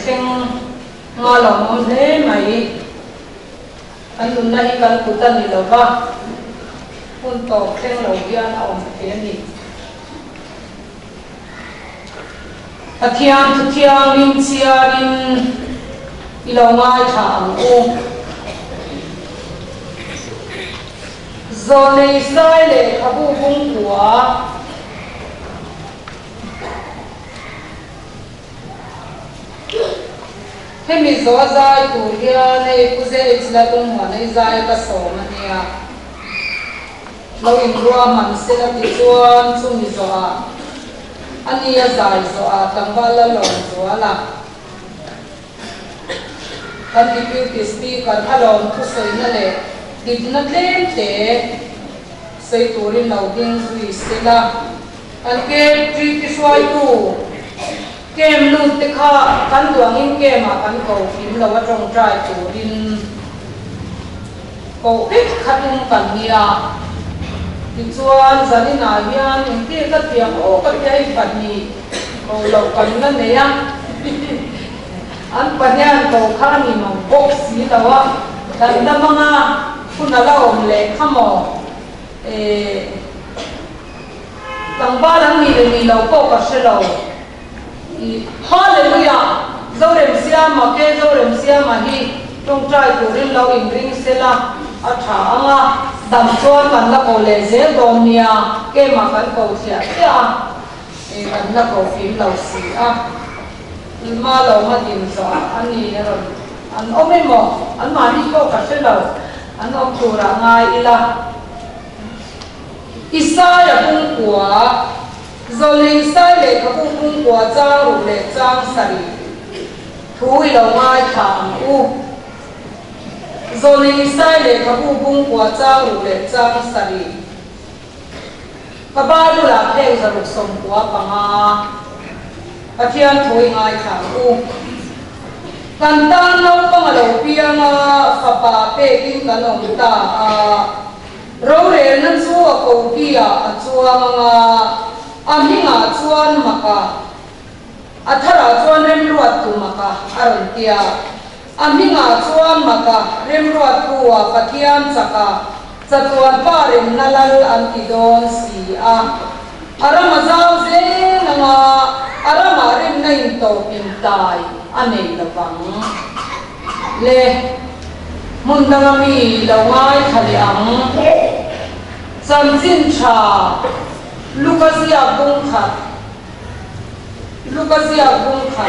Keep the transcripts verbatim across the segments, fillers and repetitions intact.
khen ngà lòng ông thế mày anh luôn này cần cụ tân đi đâu ba quân tổ khen lâu gian ông thế này à thiang thiang linh chia linh lâu ngay thằng ô rồi này sai lệ khắp bu bung của thế mình gió dài tủ kia này cứ dễ là tung mà này dài cái sổ mà nè lâu in rùa mình sẽ là bị chuan chung mình gió anh ấy dài gió tăng vào là lồng gió là anh đi biểu cái speaker thay lồng thu sợi nó lệ đi nó lên thế sợi tủ đi lâu điên rồi sẽ là anh cái truy cái xoay tủ kem luôn tích ha căn đường in kem mà căn cầu phím là trong trái tủ din cầu ít khát um cần nia đi chuan giờ đi nào hiền những cái cái tiếng ô cái cái phần gì cầu lộc cần cái này á anh phần nhà cầu khá nhiều mà bốc xí đâu á thành ra mang à kun là lâu lệ khăm mỏ tầng ba đang nghỉ nghỉ lâu bốc cả xe lâu Hallelujah. Dẫu đêm xia mà kê dẫu đêm xia mà hi trong trai của riêng lâu in riêng xe là ở thả nga đầm chuan cần là cầu lệ dễ đồn nia kê mà cần cầu thiệt kia cần là cầu phím lâu xí à mà lâu mà tìm rõ anh đi rồi anh ôm em mò anh mà đi câu cả xe lâu anh ôm chủ ra ngay là Isaiah bung của rồi lên sai lệ các bung bung của trang rủ lệ trang sari thui lâu ngay thẳng u rồi lên sai lệ các bung bung của trang rủ lệ trang sari các bạn đều là theo giờ lúc sống của bằng à các thiên thui ngay thẳng u cần tan lâu bằng lâu biang à phá phá bê kinh cần ông ta à rồi lên nên chúa cầu kia chúa à anh ngã chuan maka, athara chuan rem ruat tu maka aron tia, anh ngã chuan maka rem ruat tu a pathian saka, chatuan pa rem nalal an idon si a, aram azau zeng nga, aram arim nain to pintai, anei lavang, le, mundangami lawngai thaliang, samjin cha. Lukasia bung khat Lukasia bung khat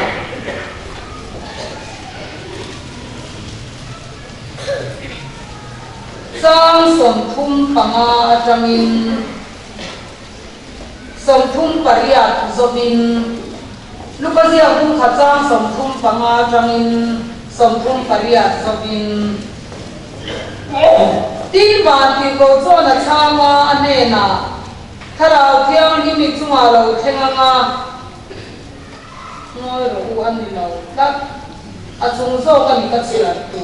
sang som thum panga jamin som thum pariat zobin Lukasia bung khat sang som thum panga jamin som thum pariat zobin tin ban ti ko chona chama anena thara thiang hi mi chunga lo thenga nga ngoi ro u an ni lo tak a chung zo ka ni ka chira tu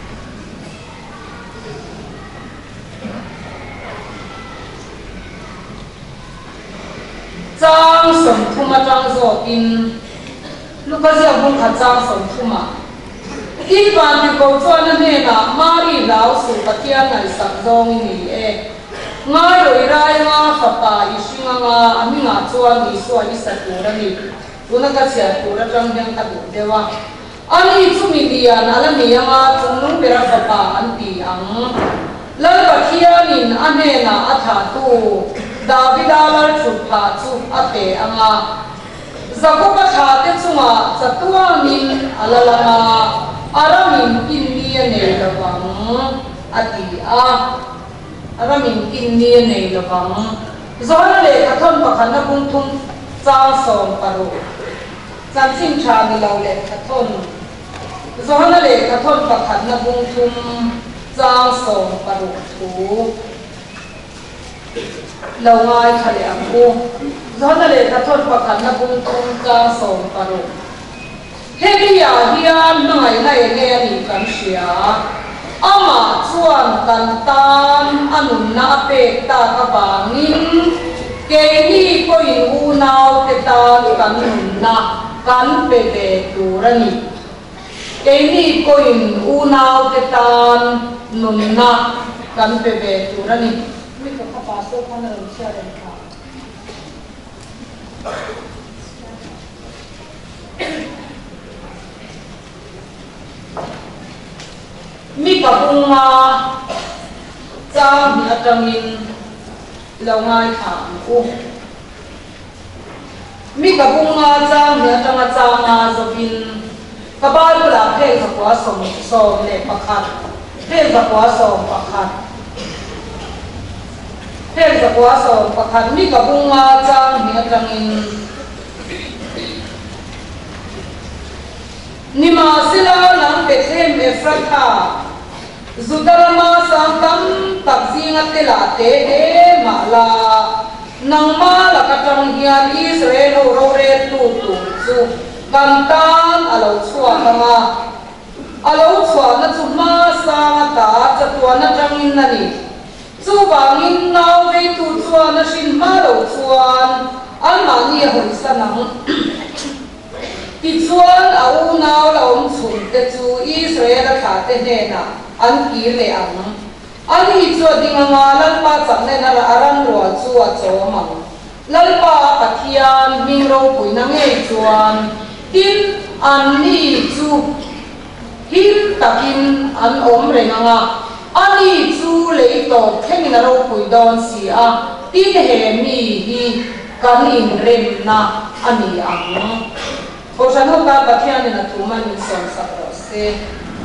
chang som thuma chang zo in Lukasia bung kha chang som thuma tin ban ti ko chuan ne na mari lau su pathian nai sak zong ni e ngay rồi ra nga phật isinga nga ami nga chuan ni so ni satura ni tuna ka sia tura trong yang ta bu dewa ani chumi dia nala ni nga chunung bera phật anti ang lal pathianin ane na atha tu davidala chupha chu ate anga zakopa thate chunga chatua nin alalama aramin kinni ane lawang ati a aramin kinni nei lawang zona le kathon pakhan na bung thum cha som paro chan sin tha ni lo le kathon zona le kathon pakhan na bung thum cha som paro thu lo ngai khale am u zona le kathon pakhan na bung thum cha som paro helia hian ngai nai nge ani kan sia ama chuan kan tan anun na pe ta ka bangin ke ni ko in u nau te ta kan nun na kan pe be turani cái ni coin u nào cái tan nôn na kan pe be tu ra ni mi ka pa so kan ro sia den ka mi ka bunga cha mi atangin lo ngai tha u mi ka bunga cha mi atanga cha nga zobin ka ba la phe ka kwa som som le pakhat phe ka kwa som pakhat phe ka kwa som pakhat mi ka bunga cha mi atangin nima sila lang Bethlehem Ephrata Zudarama Santam Takzinga Telate E Mala Nang Mala Katang Hian Israel Rore Tutu Su Kantan Alo Chua Kama Alo Chua Na Chuma Sanga Ta Chatua Na Changin Nani Chu Bangin Nau Ve Tu Chua Na Shin Malo Chuan Almani Hoi Sanang Ti chuan au nau la om chung te chu Israel kha te ne na an ki le ang ani chu dinga nga lan pa chak ne na aran ro chu a cho ma lal pa pathian ming ro pui na nge chuan tin an ni chu him takin an om re nga ani chu le to theng na ro pui don si a tin he mi hi kan in rem na ani ang Posano ka pathian na tuman ni son sa rose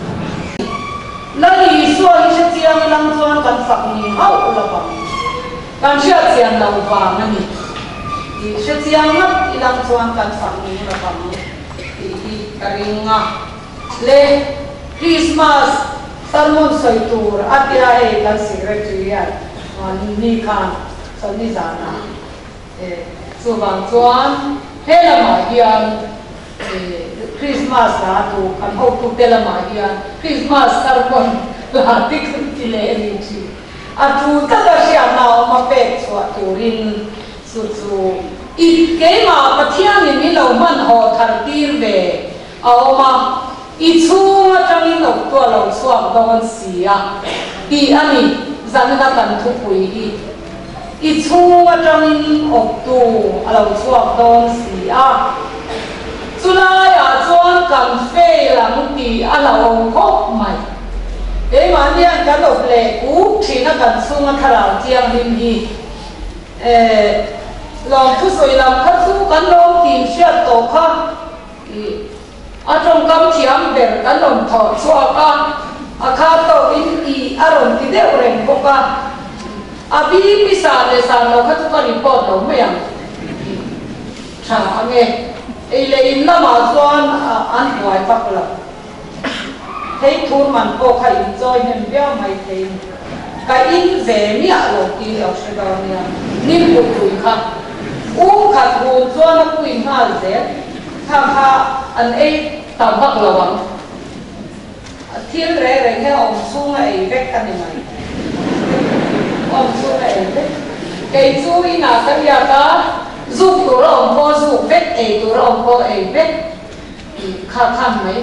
lali so ni siya tiyang lang tuan kan fak ni hau ulapang kan siya tiyang lau ba ngani di siya tiyang mat ilang tuan kan fak ni ulapang di karinga le Christmas sarmon soitur atia e kan secretariat ni kan so ni zana e so bang tuan hela ma hian Christmas na tu kan ho tu tela ma hian Christmas sarpon la ti kun ti le ni chi a tu ta da sia na ma pe chwa tu rin su su i ke ma pathian ni mi lo man ho thar tir ve a ma i chu tang in ok to lo swam don si a ti ani zan na kan thu pui hi i chu tang in ok tu a lo swam don si a Sulai a chuan kan fe lang ti a lo khop mai e man hian kan lo ple ku thina kan sunga thara chiang him hi e long thu soi lam kha chu kan lo tin sia to kha a trong kam thiam ber kan lom tho chua ka a kha to in i aron ti de reng ko ka a bi pi sa le sa lo kha chu ka report lo me yang tha ame ai le in lama chuan an huai pak la thei thun man po kha in joy hem bia mai thei ka in ve mi a lo ti lo se da nia nim pu tu kha u kha hu chuan a kuin ha ze kha kha an ei ta bak lo wang thil re re he om chung ai vek kan ni mai om chung ai vek cái chú ý nào tất cả ta giúp tụi nó ông có giúp vết ấy tụi nó ông có ấy vết khá khăn mấy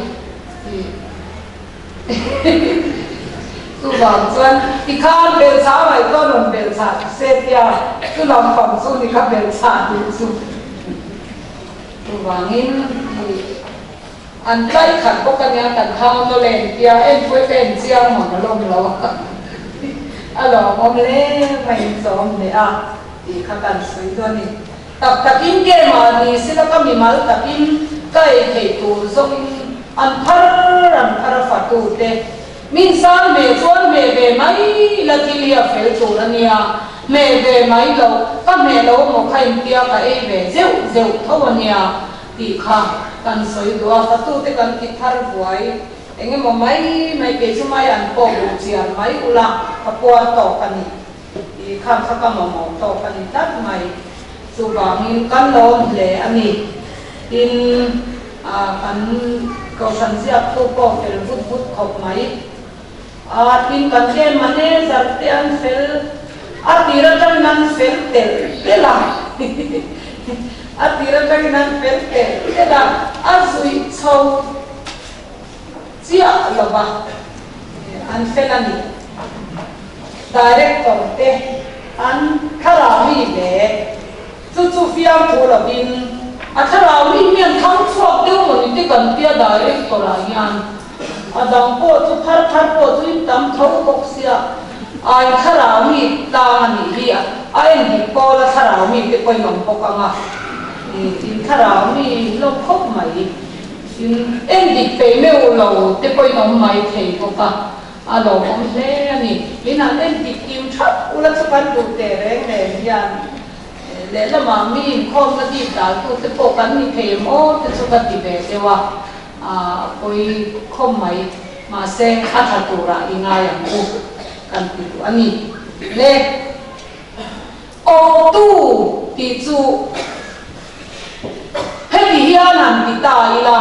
tụi bạn xuân thì khăn bền xa vậy có nồng bền xa xe tia tụi lòng phẩm xuân thì khá bền xa thì giúp tụi bạn in anh tay khăn có cái nhà tận thao nó lên tia em quay bên chiang mà nó lông lông alo mong le mai som ne a ti khatan sui do ni tập takin ke ma ni sila ka mi mal takin kai thei tu zong an phar an phar fa tu te min san me chuan me ve mai la ti lia fel tu ania me ve mai lo ka me lo mo khai tia ka e ve zeu zeu thawania ti kha kan soi do fa tu te kan ki thar buai engem mo mai mai ke chu mai an po bu chian mai ula kapua to kani i kham kha ka mo mo to kani tat mai chu bangin kan lo le ani in a kan ko san sia tu po fel but but khop mai a tin kan ke mane zartian fel a tira tan nan fel tel tela a tira tan nan fel tel tela a sui chau sia lova an felani director te an kharami le chu chu fiam thola bin a kharami mian thang chok deu moni te kan tia director a yan adang po chu thar thar po chu tam thau kok sia ai kharami ta ni hi a ai ni ko la kharami te koi nom po ka nga in kharami lo khop mai in endi pe me lo te koi nom mai thei ko ka alo om le ani ina endi kim thap ula chu kan tu te reng le yan le la ma mi khom ka di ta tu te po kan ni thei mo te chu ka ti be te wa a koi khom mai ma se kha tha tu ra inga yang u kan ti tu ani le o tu ti chu hei hian an ti ta ila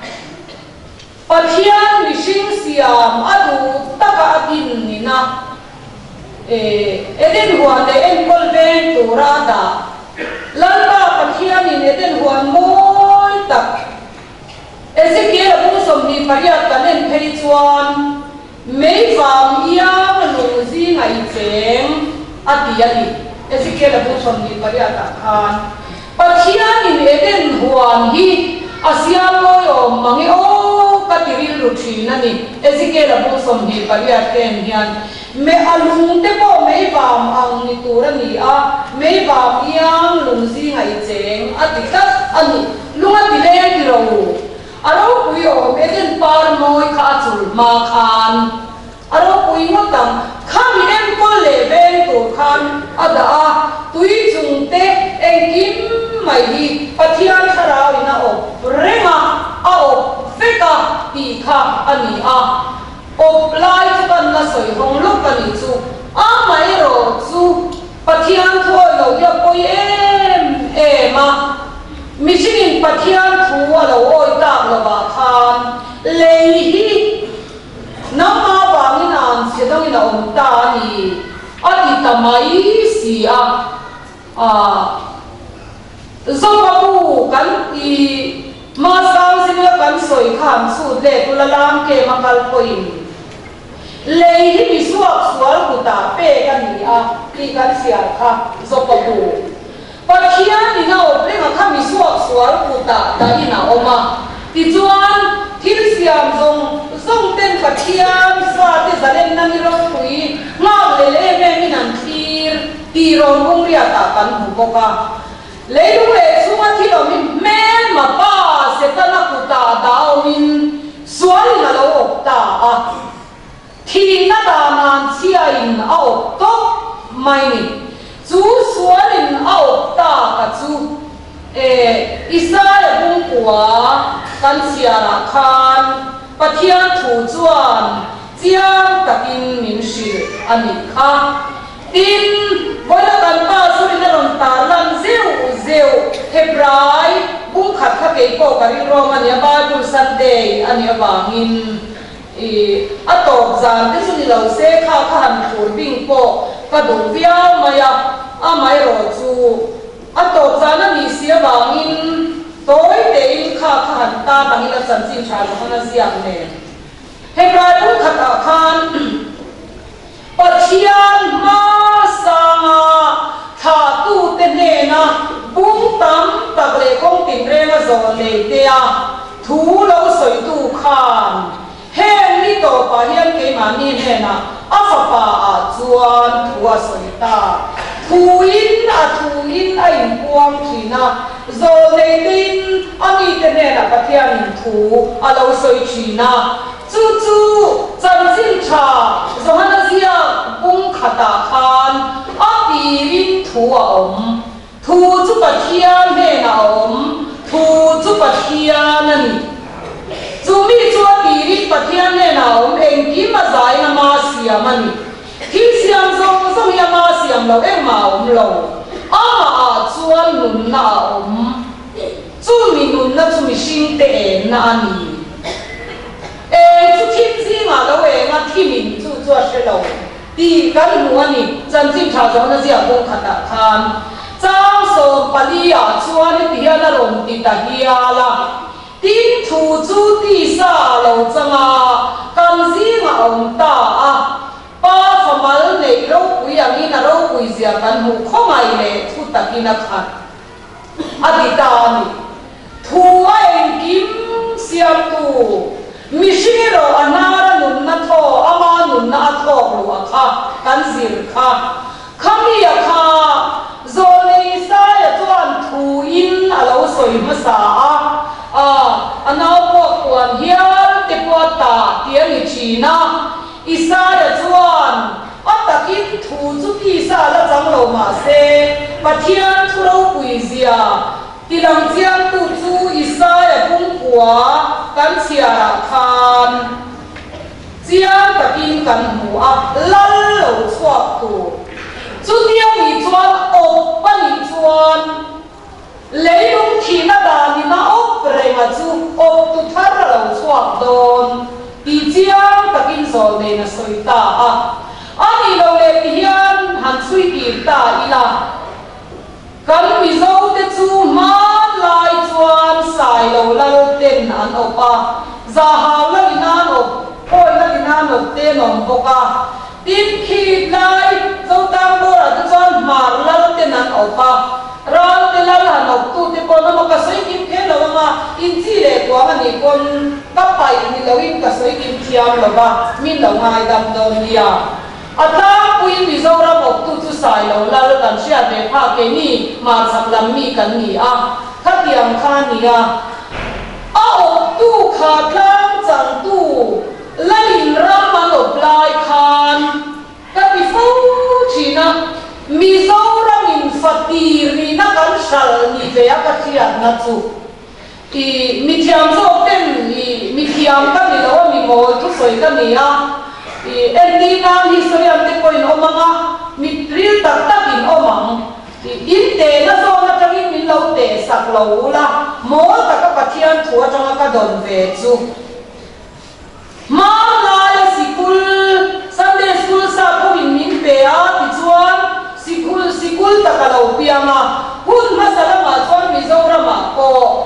pathian ni sing siam adu taka adin ni na e eden huan le en kol ven tu ra da lalba pathian ni eden huan moi tak ezekiel bu som ni pariat kanen phei chuan mei fam yang lu zi ngai cheng ati ali ezekiel bu som ni pariat khan pathian ni eden huan hi asiam loi om mangi o katiril ruthi nani ezekiel bu som ni pariat ken hian me alung te po mei fam ang ni turani a mei fam yang lung zi ngai cheng ati ka ani lunga ti le ti ro aro pui o eden par moi kha chul ma khan aro pui ngotam khami em ko le ben tu khan ada a tui chung te engkim mai hi pathian tharau ina o renga a o feka ti kha ani a o lai chu kan na soi hong luk kan ni chu a mai ro chu pathian thoi lo ya poi em em a mishinin pathian thu alo oi ta lo ba khan le hi nama bangin an sedong ina om ta ni ati tamai sia a zobabu kan i ma sang sine kan soi kham su le tulalam ke makal koin le hi mi suak sual ku ta pe kan ni a ki kan sia kha zobabu pathian ni na o pre kha mi suak sual ku ta da ina oma ti chuan thil siam zong zong ten pathian sa te zalen na ni ro pui nga le le me min an thir ti ro bung ria ta kan hu ko ka le lu le sunga thi lo min me ma pa se ta na ku ta da o min sual na lo ta a thi na da man chia in a o to mai ni chu sual in a o ta ka chu e isaya bung kwa kan sia ra khan pathian thu chuan chiang takin min shil ani kha tin boila kan pa suri na ron ta lan zeu zeu hebrai bung khat kha ke ko kari roman ya bible sunday ani awangin e atok zan te suni lo se kha kha han thur bing po ka dong via maya a mai ro chu atok zan ani sia wangin tối để in khá khá ta bằng là sản sinh trả cho nó riêng này hebrai cũng khát à khan pathian ma sang tha tu tên này na bung tam tập lệ công tin re mà rồi lệ tia thu lâu soi tu khan hen mi to pa hian ke ma ni he na a fa pa a chuan thu a soi ta thu in a thu in a in puang thina zo nei tin ani te ne la pathian in thu a lo soi thina chu chu chan jin tha zo hana zia bung khata khan a pirin thu a om thu chu pathian he na om thu chu pathian ani chu mi chu pirin pathian he na om eng ki ma zai na ma siam ani khi siam zong zong ya ma siam lo em ma om lo a a chuan nun na om chu mi nun na chu mi sing te na ani e chu thi chi nga lo we nga thi min chu chu a she lo ti kan nu ani chan chi tha zo na zia ko khata khan chang so palia chuan ti ya na rom ti ta hiya la tin thu chu ti sa lo changa sia kan hu khomai le thu takina khat aditani thu ai kim siam tu mishiro anara nun na tho ama nun na tho lu akha kan zir kha khami akha zoli sa ya chuan thu in alo soi ma sa a a anau po kwan hial te po ta tiang i china isa ya chuan atakin thu chu pi sa la chang lo ma se pathian thu ro pui zia tilang chiang tu chu isa ya pung kwa kan sia ra khan chiang takin kan mu a lal lo chuak tu chu tiang ni chuan op pa ni chuan leilung thina da ni na op renga chu op tu thar lo chuak don ti chiang takin zol ne na soita a ani lo le hian han sui ki ta ila kan mi zo te chu man lai chuan sai lo lal ten an opa za haw la inan op oi la inan op te nom boka tim khi lai zo tang bo ra te chuan mar lal ten an opa ral te lal han op tu te pon ma ka sai kim khe lo ma in chi le kwa ani kon ka pai ni lo in ka sai kim thiam lo ba min lo ngai dam don lia ata pui mi zo ra bok tu chu sai lo lal kan sia de pha ke ni ma cham lam mi kan ni a khatiam khan ni a a op tu kha tlang chang tu lalin ram man op lai khan ka ti fu china mi zo ra min fatir ni na kan sal ni ve a ka chia na chu i mi thiam zo ten i mi thiam ka ni lo mi mo tu soi ka ni a endina historia te koin omanga mitril tak takin omang in te na so na tangin min lo te sak lo la mo ta ka pathian thua tanga ka don ve chu ma la ya sikul sunday school sa ko min min pe a ti chuan sikul sikul ta ka lo pianga hun masala ma chuan mi zo ra ma ko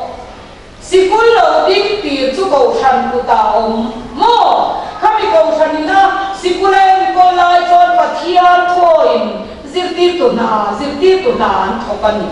sikul lo ding ti chu ko than ku ta om mo kami ko thanina sikulen ko lai chon pathian thoin zirti tu na zirti tu na an thopani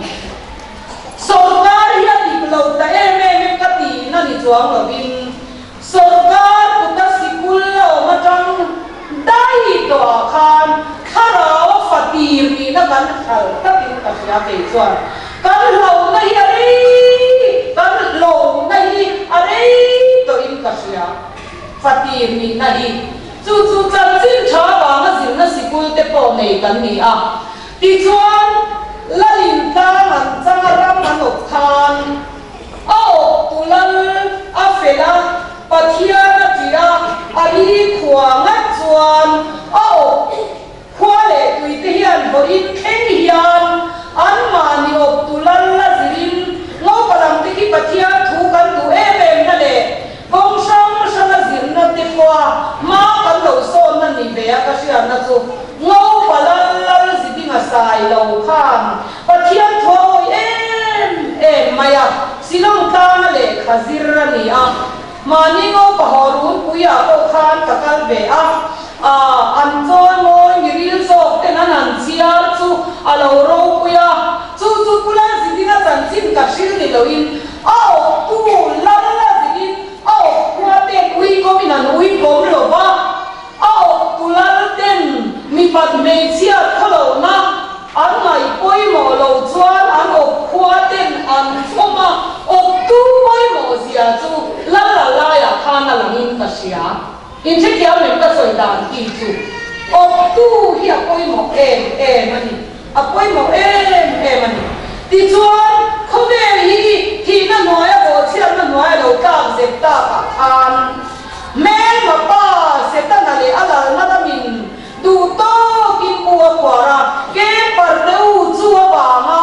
sarkar ya diklo ta em em ka ti na ni chuang lo bin sarkar ku ta sikul lo ma tang dai to khan kharaw fatir ni na kan khal ta tin ka sia ke chuan kan lo na hi ari kan lo na hi ari to in ka sia fatir ni na hi chu chu chan chin tha ba ma zin na sikul te po nei kan ni a ti chuan lalin ta man chang ram man ok khan a ok tulal a fela pathian na tira ali khwa nga chuan a ok khwa le tui te hian bo in kheng hian an ma ni ok tulal la zin ngo palam te ki pathian thu kan tu em em na le bong sang sang zin na te kwa ma kan lo so na ni ve a ka sia na chu ngo palal lal ziding a sai lo khan pathian thoi em em maya silong ta na le khazir ra ni a mani ngo pahorun puya ko khan takal ve a a an choi moi mi ril so te na nan chiar chu alo ro puya chu chu pulan ziding a chan chin ka shil ni lo in a tu lal la ziding a kwa te ui ko minan ui ko lo ba a tulal ten mi pat me chia khalo na an ngai poi mo lo chuan an op khwa ten an thoma op tu poi mo zia chu la la la ya khana langin ka sia in che kia me ka soi dan ti chu op tu hi a poi mo em em ani a poi mo em em ani ti chuan khome hi thi na noya bo chia na noya lo ka zep ta ka an men ma pa se ta na le ala na da min du to kin bua kwara ke par deu chu ba ma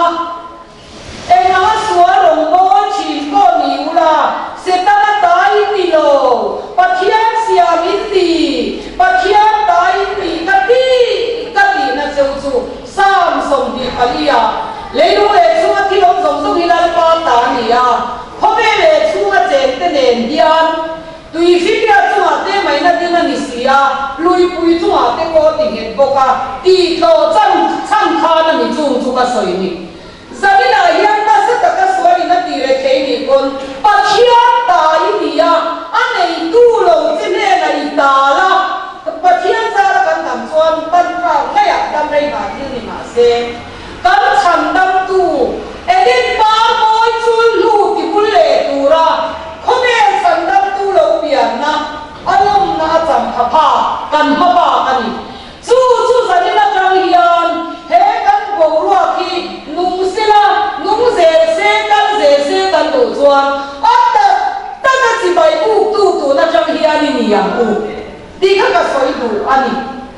e na suwa rong bo chi ko ni ula se ta na tai ni lo pathian sia min ti pathian tai ni ka ti ka ti na cheu chu sam som di alia le lu le chu ti lo zong zong hilal pa ta ni ya khobe le chu a chen te nen dian tui fi pia chu ma te mai na tin ani sia lui pui chu a te ko ti het boka ti to chang chang kha na ni chung chu ka soi ni zamina hian na sa ta ka soi na ti re thei ni kon pathia ta i ni ya anei tu lo che ne na i ta la pathia sa la kan tam chuan pan ka ngai a dam rei ma ti ni ma se kan cham dam tu edin pa moi chul lu ti bul le tu ra khome san dam tu lo pian na alom na cham kha pha kan ma ba kan chu chu zanina tang hian he kan bo ruwa ki nung sila nung ze se kan ze se kan tu chuan atta ta ta chi bai u tu tu na tang hian ni ya u di kha ka soi du ani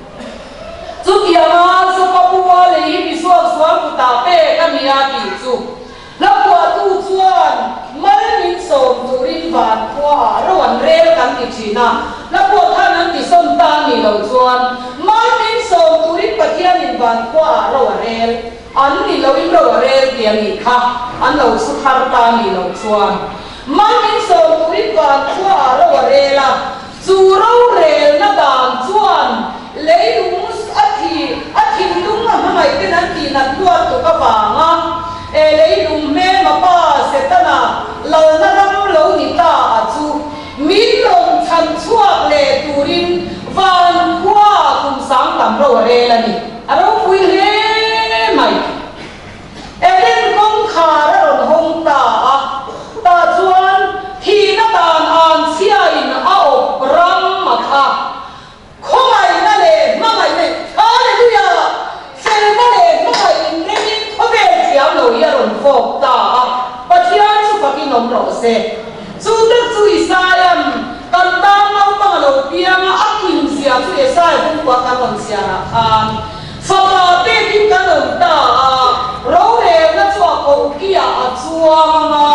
chu kia ma so pa pu wa le hi bi so so ku ta pe ka mi a ki chu la kwa tu chuan mal min som tu rin van kwa ro an rel kan ti china la kwa than an ti som ta ni lo chuan mal min som tu rin pathian in van kwa ro rel an ni lo in ro rel ti ani kha an lo su khar ta ni lo chuan mal min som tu rin van kwa ro rel la chu ro rel na dan chuan leilung athi athi lung ma mai te nan ti nan tua to ka ba nga e leilung me ma pa se ta na lo na ram lo ni ta a chu min long chan chuak le turin van kwa kum sang tam ro re la ni a ro pui le mai e den kong kha ra ron hong ta a ta chuan thi na dan an sia in a op ram ma kha khomai na le ma mai ne hallelujah se ma le ma mai ne ni khobe chiao lo ya ron fok ta pathian chu pakin nom ro se chu ta chu isayam kan ta mau ma lo piang a kim sia chu esai bung kwa kan ron sia na khan fa pa te kim kan ron ta ro le na chu ko kia a chuang ma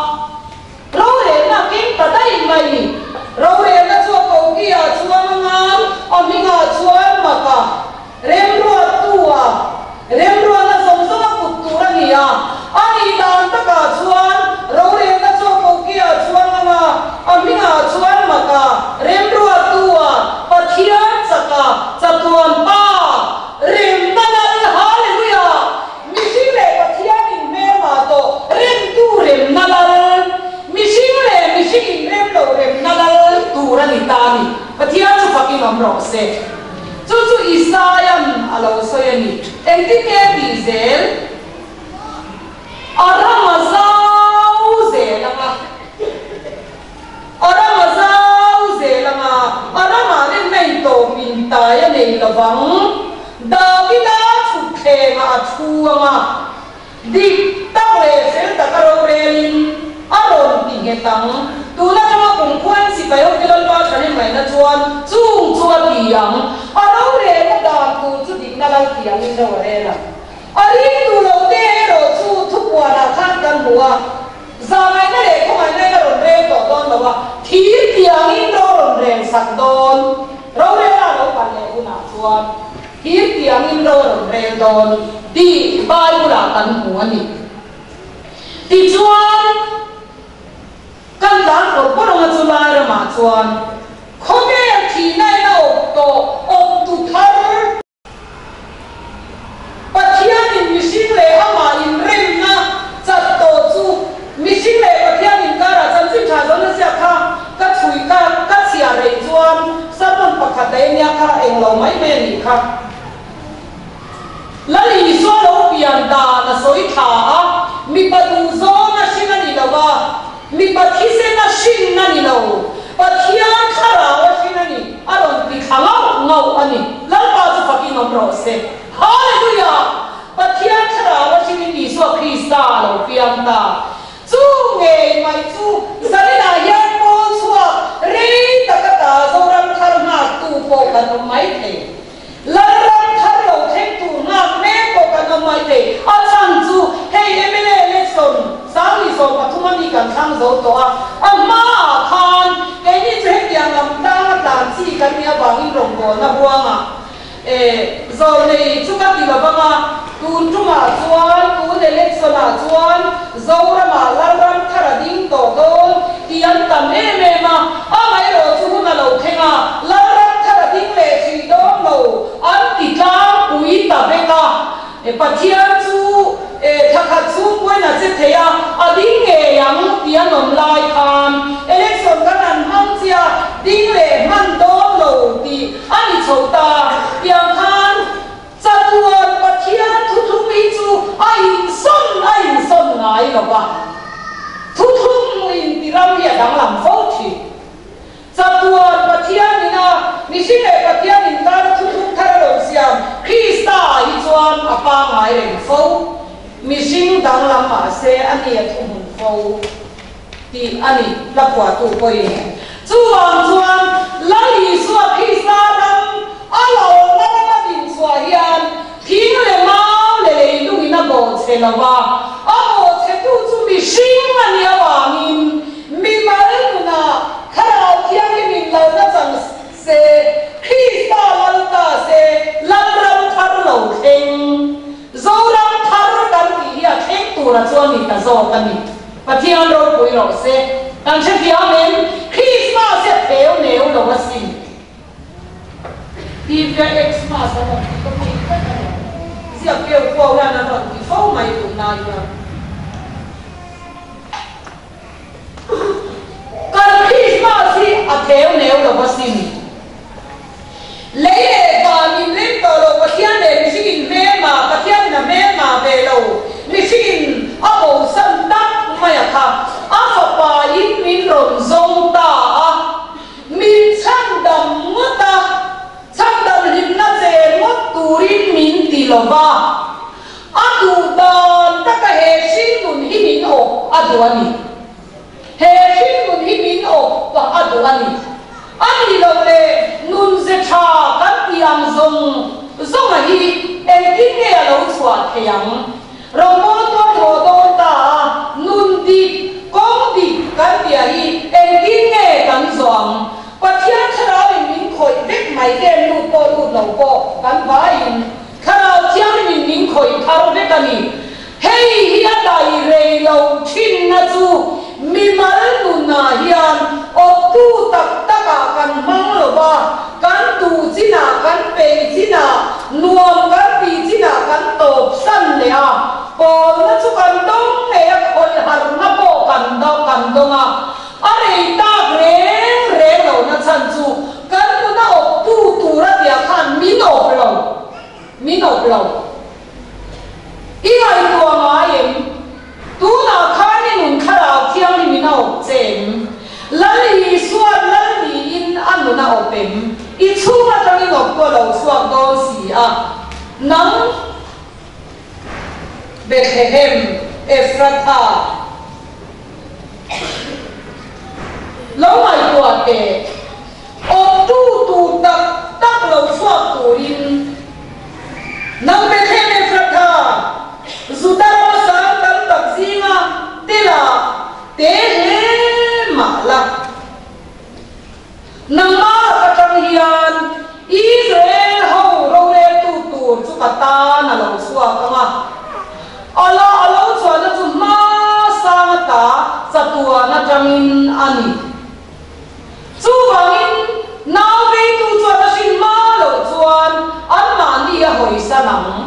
ro le na kim ta dai mai ni ro le na chu ko kia chuang ma aminga chuan ma ka rem ro tua rem ro na som som ku tu ra ni ya ani dan ta ka chuan ro le na chu ko kia chuan ma aminga chuan ma ka rem ro tua pathian saka chatuan pa rem na na hallelujah mi sing le pathian in me ma to rem tu rem na la mi sing le mi sing in rem lo rem na la tu ra ni ta ni pathian chu pakin om ro se chu chu isayam alo soyani enti ke diesel aramazau zelanga aramazau zelanga arama ne nei to min ta ya nei lawang davida chu the ma chuanga dik ta le sel ta karo relin aron ti getang tu na chama kung kwan si kayo kilal ba chani mai na chuan chung chua tiang aro re na da tu chu dik na lang tiang in do re la ari tu lo te ro chu thu kwa na khan kan huwa za mai na le ko mai na ron re to don lo wa thi tiang in do ron re sak don ro re la lo pa le una chuan thi tiang in do ron re don ti bai ula kan huwa ni ti chuan kan dan ko porong chu lai ra ma chuan khome thi nai na op to op tu thar pathian in mising le ama in rem na chat to chu mising le pathian in kara chan chin tha zon sia kha ka chui ka ka sia re chuan sabon pakhat dai nya kha eng lo mai me ni kha lali so lo pian da na soi tha a mi pa du zo na singa ni lawa mi pathi se na shin na ni lo pathian khara wa shin na ni aron ti khala ngau ani lal pa chu pakin nom ro se hallelujah pathian khara wa shin ni so krista lo pian ta chu nge mai chu salina ya po chua re ta ka ta zo ram thar na tu po kan mai the lal ram thar lo the tu na me po kan mai the a chang chu hey emele election sang ni so pathuma ni kan thang zo to a amma khan ke ni che kyang lam ta ta chi kan ni awang in rong go na buanga e zo nei chu ka ti la banga tun tu ma chuan tu election a chuan zo ra ma la ram thara ding to don ti an tam e me ma a mai ro chu na lo khenga sinh lệ bát thiên in ta thu thu thar lo siam Krista hi chuan apa ngai reng fo mi sinh dang lam ma se ani thu hun fo ti ani la kwa tu poi chu wang chuan la li suwa Krista dang alo na na din suwa hian thing le mau le le lu ina bo che la wa a bo che tu chu mi sinh ani awa min mi ma le na khara thiang min lo na chang se Krista lan ta se lan ram thar lo kheng zo ram thar kan ti ya kheng tu ra chuan ni ta zo kan ni pathian ro pui ro se kan che thiang men Krista se theo neu lo wa sin ti via Xmas na ko mi ka na sia ke ko na na ro ti fo mai tu na ya kan Krista si a theo neu lo wa sin lấy để và mình lên tờ lộ và thiên để mình xin in mê mà và thiên là mê mà về lầu mình xin in ở bộ sân đắc mày à thà ở phật bà in mình rộn rộn ta mình chăn đầm mất ta chăn đầm hình na dễ mất tù rin mình tì lò va ở tù đàn ta cả hệ sinh nụn hi mình ổ ở đồ anh hệ sinh nụn hi mình ổ và ở đồ anh anh lâu lệ nun dễ cha cắn tiang zong zong à hi em tin nghe lâu chua thiang rồi mô tô thô đô ta nun đi công đi cắn tiang hi em tin nghe cắn zong và thiên khảo mình khởi biết mày đen lu po lu lâu po cắn vai khảo thiên mình mình khởi thao biết cái gì hey hiya đại rê lâu chín na chu mi mal nun na hian o tu tak taka kan mang lo ba kan tu china kan pe china nuam kan pi china kan top san le a ko na chu kan dong le a khoi har na po kan do kan dong a are ta re re lo na chan chu kan tu na o tu tu ra dia khan mi no lo mi no lo i ai tu ma yem tu na khani nun khara thiang ni mi no chen lali suat lali in anu na opem i chunga tangi ngop ko lo suak do si a nang Bethlehem Ephrata lo mai tua te o tu tu tak tak lo suak tu rin nang Bethlehem Ephrata zutara sa tan tak zinga tela te he ma la nang ma ka tang hian Israel ho ro le tu tu chu ka ta na lo suwa ka ma ala ala chwa na chu ma sa ta sa tua na tangin ani chu wangin na ve tu chwa na sin ma lo chuan an ma ni a hoi sanang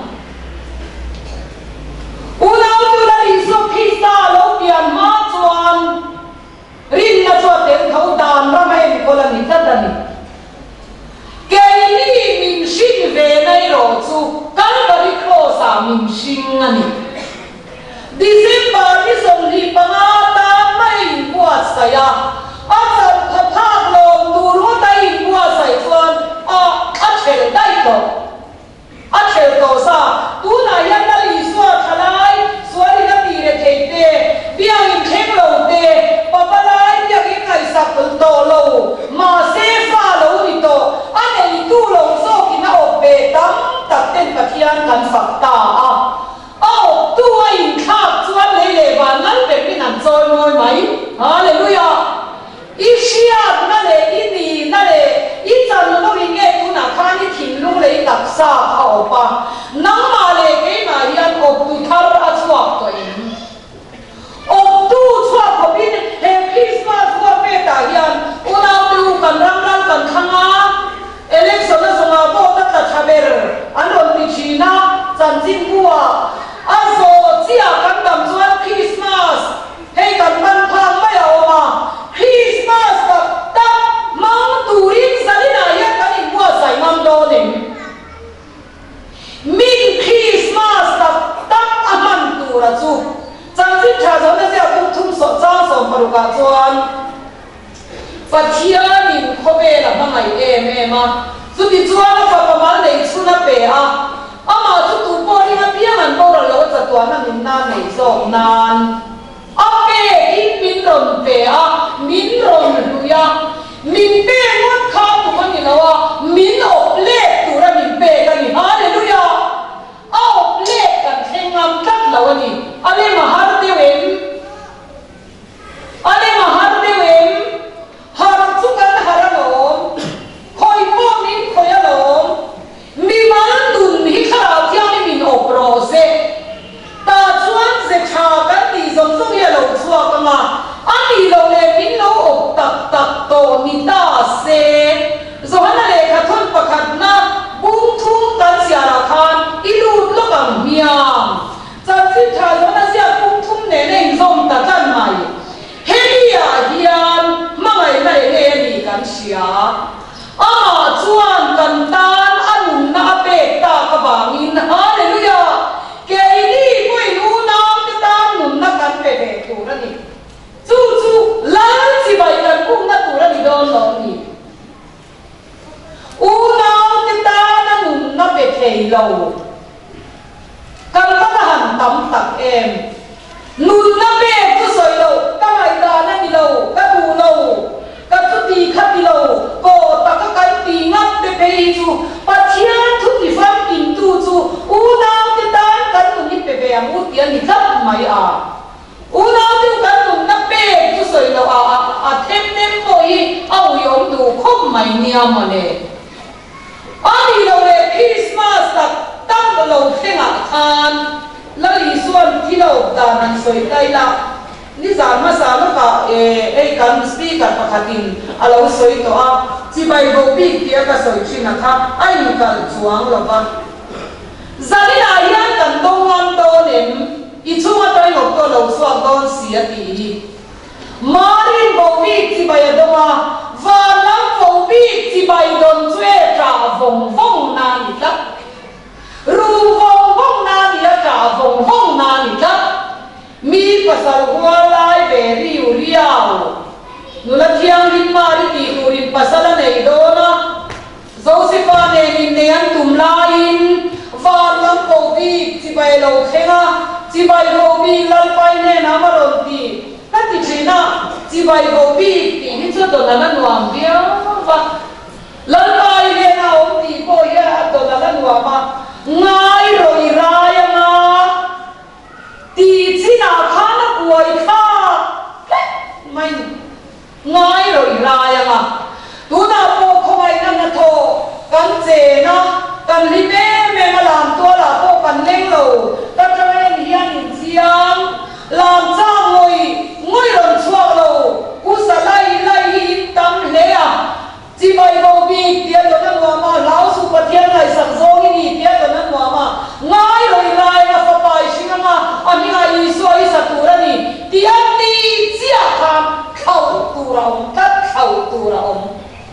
unau tu la ri so Krista lo pian ma chuan rin na chuan ten thau dan ra mai ko la ni ta ni ke ni min shin ve nai ro chu Calvary cross a min shin ani December ni som li panga ta mai buat saya a chan tha thak lo tur ho tai buat sai chuan a a chel dai ko a chel ko sa tu na yan na li suwa thalai suwa ni na ti re thei te biang in thek lo te papalai ya ki ngai sak to lo ma se fa lo ni to ane ni tu lo so ki na o pe tam tak ten pathian kan fak ta a au tu a in khak chuan le le wa nal pe min an choi moi mai hallelujah Isia na le ini na le itan no ri nge tu na khani thin lu le tak sa kha opa nang ma le ke ma hian op tu thar a chuak to in op tu chuak ko bin he Christmas ko pe ta hian una tu kan rang rang kan khanga election na zonga bo ta ta thaber anon mi china chan jin bua a zo chia kan dam chuan Christmas he kan man phang mai a oma Christmas ka ta mang turin salina ya kan in bua sai mam do nim mi em à chú đi chua nó cả bà má này chú nó bể à ama chú tụ bò đi ngã biếng ăn bò rồi lâu chặt tuan nó mình nan này rộng nan ok in min ron bể à min ron lui à min bể ngon khao tụ con gì nào à min ốp lệ tụ ra min bể cái gì hallelujah ốp lệ cái theng ngam cắt lâu anh đi anh em mà hát tiêu em anh em mà hát tiêu em hát chú cái hát rồi khơi bom nín khơi rồi mi mang đun hi khảo theo mi mình ốp rồi sẽ ta chuan sẽ chả cái gì giống giống như lâu chua cơ mà anh đi lâu lên mình lâu ốp tập tập tổ mi ta sẽ rồi hắn lại khát thôn bạc khát na bung thung tan xia ra khan ilu lúc bằng miang chân chim thà rồi nó xia bung thung nè nè giống ta chân mày hết à hiền mà mày này nè điกันxia à chuan cần tan anh na bê ta các bạn in hallelujah cái đi quay nu nam cái tan nun na cần bê bê tu ra đi chú chú lớn chỉ vậy cần cũng na tu ra đi đâu rồi đi u nam cái tan nun na bê thầy lâu cần ta hành tắm tặc em nun na bê chú soi lâu các ngày ta na đi lâu các tu lâu các chú đi khát đi lâu cô ta các cái đi ngắt bê bê chú bắt thiên chú đi phát kinh tu chú u nam cái tan cần nun đi bê bê mu tiền đi khát mày à u nam chú cần nun na bê chú soi lâu à à thêm thêm bôi ao yếm tu không mày niam mà nè anh đi lâu nè Christmas ta tăng cái lâu khen à khan lấy xuân khi lâu ta năng soi tay la ni zan ma sa ma ka e e kan speaker pakhatin alo soi to a chi bai go bi tia ka soi thina kha ai ni kal chuang lo ba zanina yan kan dong wan do nem i chunga tai ngok to lo suak don sia ti mari go bi chi bai do a va lam go bi chi bai don chue tra vong vong na ni ta ru vong vong na ni tra vong vong na ni ta mi pasal hua lai be riu riau nula thiang rin ma ri ti turin pasal nei do na Josepha ne nin ne an tum la in van lam ko bi chi bai lo khenga chi bai go bi lal pai ne na ma ron ti ka ti china chi bai go bi ti ni chu do na na nuam bia va lal pai ne na om ti ko ya do na na nuam ma ngai roi ra ya nga ti chi na kha na kuai kha mai ngai rồi ra ya ma tu na po khoi na na tho kan che na kan li me me ma lam to la po kan leng lo ta tra en hian in chiang lam cha ngoi ngoi ron chuak lo ku sa lai lai in tam le a chi bai go bi tia to na wa ma lao su pa thian lai sak zo ni tia to na wa ma ngai rồi ra ya fa pai sing ma ani ai so ai sa tu ra ni tia ti chia kham khau tu ra om kat khau tu ra om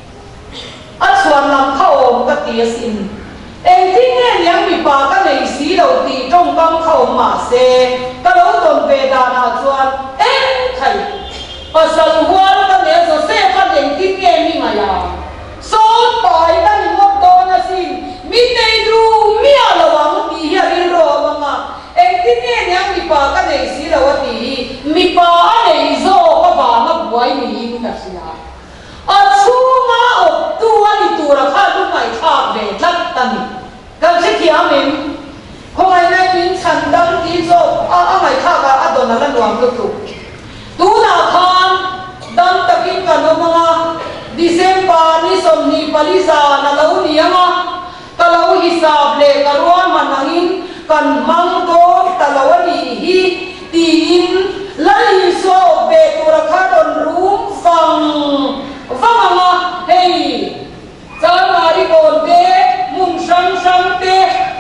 a chuan lam khau om ka tia sin en ting en yang mi pa ka nei si lo ti trong bang khau ma se ka lo ton ve da na chuan en thai pasal hual ka ne so se ka den ting nge mi ma ya so pai ka ni ngok do na sin mi nei du mi a lo wang ti hi ri ro ma ma en ting en yang mi pa ka nei si lo ti mi pa a nei zo ka ba ma buai ni ka sia a chunga op tu ani tu ra kha tu mai kha ve lat tani kan se ki amen ko ai nai min chan dang ti zo a a mai kha ka a do na la nuam lu tu tu na khan dang takin ka no ma December ni som ni palisa na lo ni ama ka lo hisab le ka ro manangin kan mang do ta lo ni hi ti in lai so be tu ra kha don rum fang fang ma hey January kon te mung sang sang te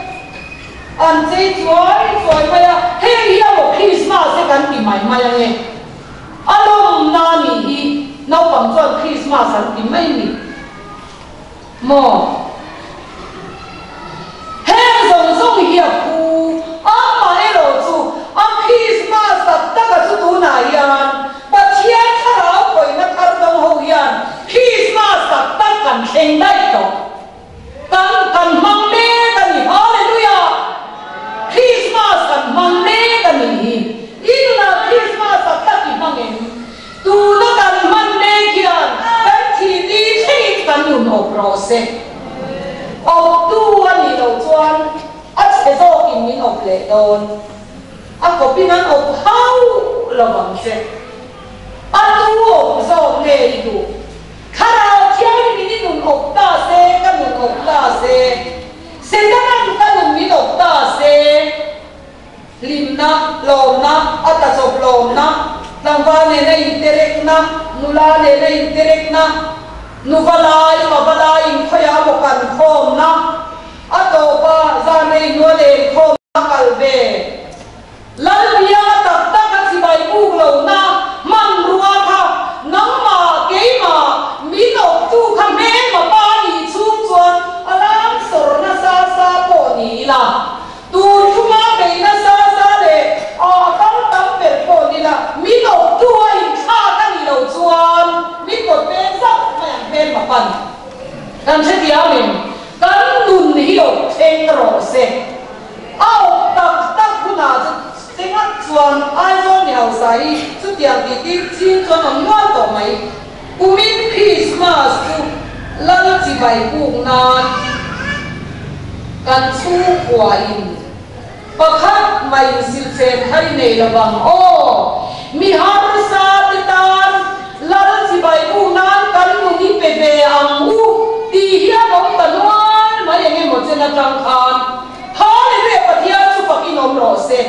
an che choi choi ma ya hey ya mo Christmas se kan ti mai mai nge alom na ni hi nau pam chuan Christmas an ti mai ni mo he zong zong hi a pu a ma e lo chu a Christmas ta ta ka chu tu na yan pa thian kha rao koi na thar dong ho yan Christmas ta ta kan theng in dai to kan kan mang le kan ni hallelujah Christmas kan mang le kan ni in na Christmas ta ki mang en tu na kan mang le kia kan thi ni thi kan nu no process of tu ani lo chuan a che zo kin min of le don a ko pinan of how lo bang se a tu of zo le du khara thiang ni ni nun of ta se kan nun of ta se se ta kan kan nun min of ta se lim na lom na ata sob lom na langwa ne na interek na nula ne na interek na nuvalai mabalai khoya bokan khom na ato pa zane no le khom kalbe lal bia tak tak si bai bu lo na man ruwa tha nang ma ke ma mi no tu kha me ma pa ni chung chuan alam sor na sa sa po ni la tu thuma be na sa sa le a tam tam pe po ni la mi no tu ai kha ka ni lo chuan mi ko pe sa bên mà phần làm thế thì mình cắn đùn hiểu thêm rõ se ao tập tập cũng là tiếng hát chuẩn ai cho nhau sai chút tiền thì cái xin cho nó ngoan tổ mày cũng biết Christmas lần chỉ bài buồn nan cắn su quả in và khác mày xin xem hay này là bằng ô mi har sa titan lần chỉ bài buồn nan cắn nung đi về về ang u đi hiệp ông tận hoan mà em một chân là trăng khan hai về bát hiệp chụp cái nôm rõ se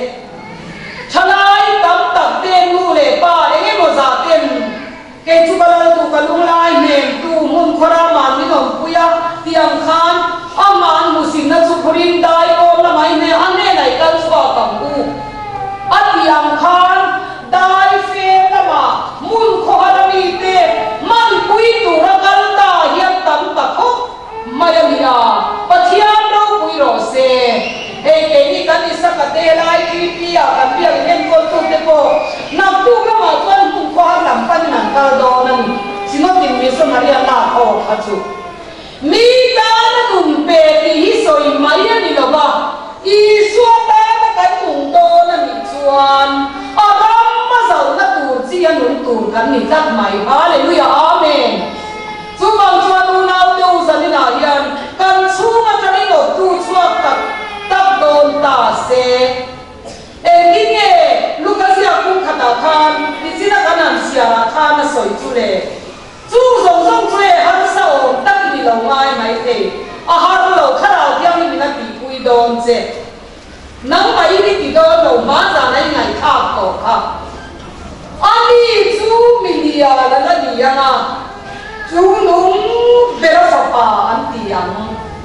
chalai tam tam tên nu lệ ba em một giả tên cái chụp là tu cái nung lai nem tu mun khora man mi nôm puya tiang khan aman musim na chụp rin dai om la mai ne ane này kan swa kam u at tiang khan dai fe la ma mun khora mi te man pui tu ra kan ta hiệp tam ta ko mayamia pathian ro pui ro se e ke ni kan isa ka te lai ki pia ka pia hen ko tu te ko na tu ka ma chuan mun kho lam pan nan ka do nan sino tin mi so maria na o kha chu mi ta na kun pe ti hi soi mai ni lo ba i su ta ka kan tung do na mi chuan adam ma zau na tu chi an nun tu kan ni tat mai hallelujah amen chu bang chuan u nau te u zan na hian kan chu ma chani lo tu chuak tak tak don ta se e ni nge Lucas ya ku khata khan ni china kanan sia khan na soi chu le chu zong zong chu e han sa o tak ni lo mai mai te a har lo khara tiang ni na ti pui don che nang mai ni ti do lo ma za nai ngai kha ko kha ani chu milia la la ni ya na chu nung bera sa pa an ti yang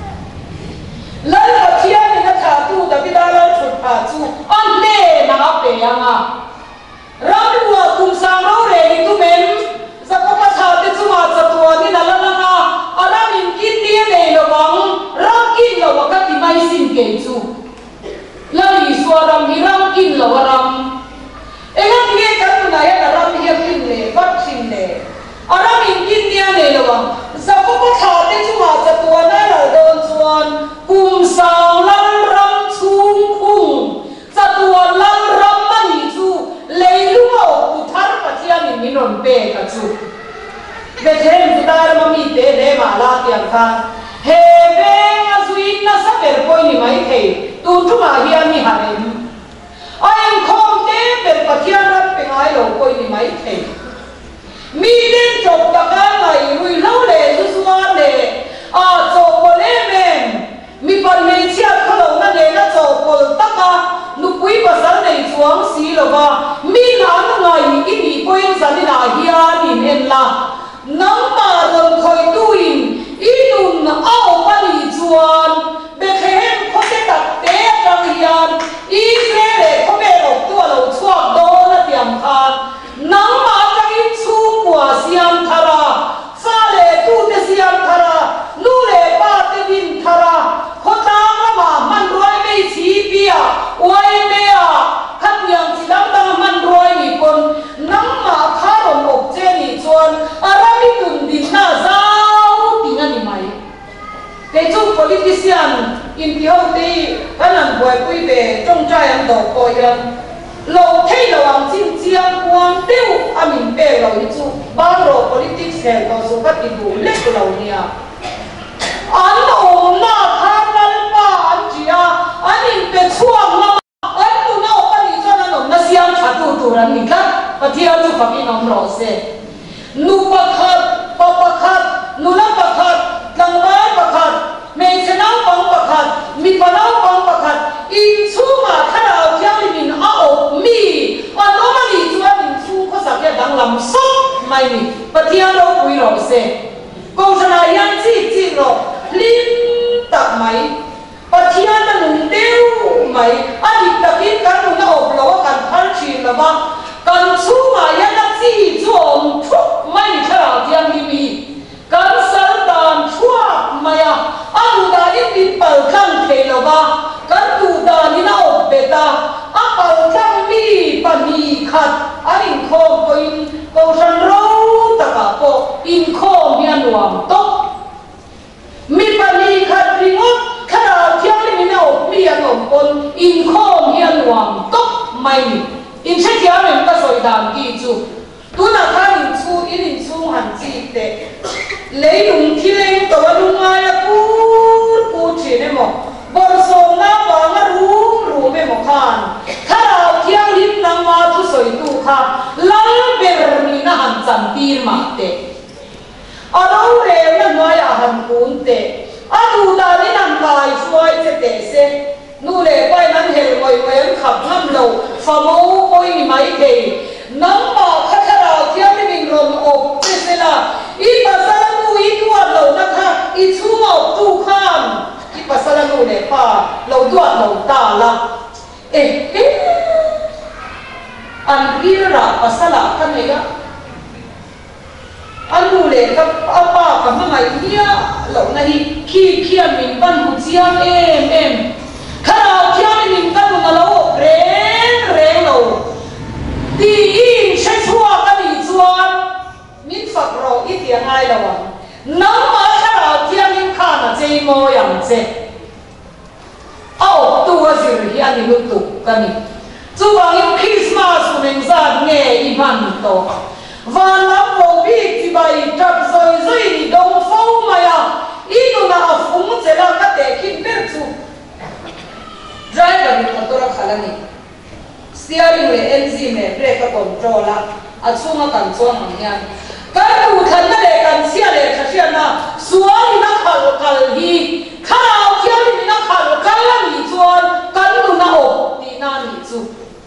lan ka thia ni na tha tu da bi da la chut pa chu an te na pe yang a ram lua kum sang ro re ni tu men za ko pa tha te chu ma cha tu ni na la la nga ala min kin ti ne lo bang ra kin lo wa ka ti mai sin ke chu la ni so ram hi ram kin lo ram e nga ti ke ka tu na ya ram hi kin le wat sin le ara min kin ti ne lo bang za ko pa tha te chu ma cha tu na la don chuan kum sang lan ram chung khung cha tu lan ram ma ni chu leilung o tu thar pathian ni minon pe ka chu ve them tu dar ma mi te de ma la tiang khan he ve a zuin na sa per poi ni mai thei tu tu ma hian ni harem ai khom te per pathian rat pe ngai lo poi ni mai thei mi den chok ta ka ngai rui lo le su suwa le a chok ko le men mi pan nei chia kholo na le na chok pol ta ka nu pui pasal nei chuang si lo ba mi na na ngai ki ni poi zan na hian ni en la nang ma don khoi tu in inun ao pa ni chuan be khem kho te tak te tang hian i se le kho be lo tu lo chuak do na tiam khan nang ma tang i chu kwa siam thara sa le tu te siam lo coi yan lo thấy lo ang chim chiang quang tiêu anh mình bè lo như chú bao rồi politics này có số các tỷ đủ lết của lo nia anh ôm na tham ăn ba anh chị à anh mình bè chuang na anh tu na ôm anh cho anh ôm na siang chặt tu tu anh mình khác và theo chú phạm in ông lo se nu bạc khát bạc khát nu na bạc khát lăng mai bạc khát mẹ sẽ nấu băng bạc khát mi bà nấu băng bạc khát in chú mà thay nào theo mình à ôm mi anh ôm anh chú anh chú có sao cái đang làm sốt mày mi và theo đâu quý lo se câu chuyện này anh chỉ chỉ lo lim tập mày và theo nó nung tiêu mày anh đi tập ít cái nung nó ôm lo cần phân chia là ba cần chú mà anh đã chỉ trộm thuốc mày thay nào theo mi cần sẵn đàn chua mày à anh đủ đã đi tìm bờ khăn thế nào ba cần đủ đã đi nào bê ta anh bờ khăn mi bà mi khát anh in khô có in câu sân râu ta cả có in khô miền hoàng tốt mi bà mi khát đi ngót khát nào theo đi nào miền hoàng con in khô miền hoàng tốt mày in sẽ theo mình ta soi đàn kỳ chú tu na khá in chú in in chú hẳn chi tệ lấy đúng khi lên tổ đúng ai là cú cú chỉ nên một bor sông na bang na rum rum em một khan thà nào theo lim nang ma tu soi tu kha lăng bề mi na hàn chăn tir mà tệ ở đâu rèo na nói à hàn cuốn tệ à tu ta đi nằm lại xuôi sẽ tệ se nu lệ quay nắng hel quay quay khắp năm đầu phàm mẫu quay ni mấy thì nắng mà khát khát nào theo đi mình rộn ốp thế thế là ít bà sa nu ít quạt lâu na kha ít chú ngọc tu khan ít bà sa nu lệ pa lâu quạt lâu ta la ê ê anh kia ra bà sa la kan này á anh nu lệ các apa các mga nia lâu này khi khi anh mình ban hụt giang em em khát nào theo đi mình ban hụt lâu rèn rèn lâu đi in sẽ chua cái gì chuan min phật rồi ít tiếng ai đâu à nắm mà khá là thiên min khan là chơi mô yang chơi áo tua gì thì anh đi lúc tụ cái gì chú bằng những Christmas của mình ra nghe iman to và lắm vô biết thì bài trap rồi rồi đi đông phong mà ya ino na afung sẽ là cái để kinh biết chú driver mình tôi ra khá là này steering le engine brake control la achunga kan chuang ang hian kan tu than na le kan sia le thasian na suai na khal khal hi khao khian ni na khal khal la ni chuan kan tu na o ti na ni chu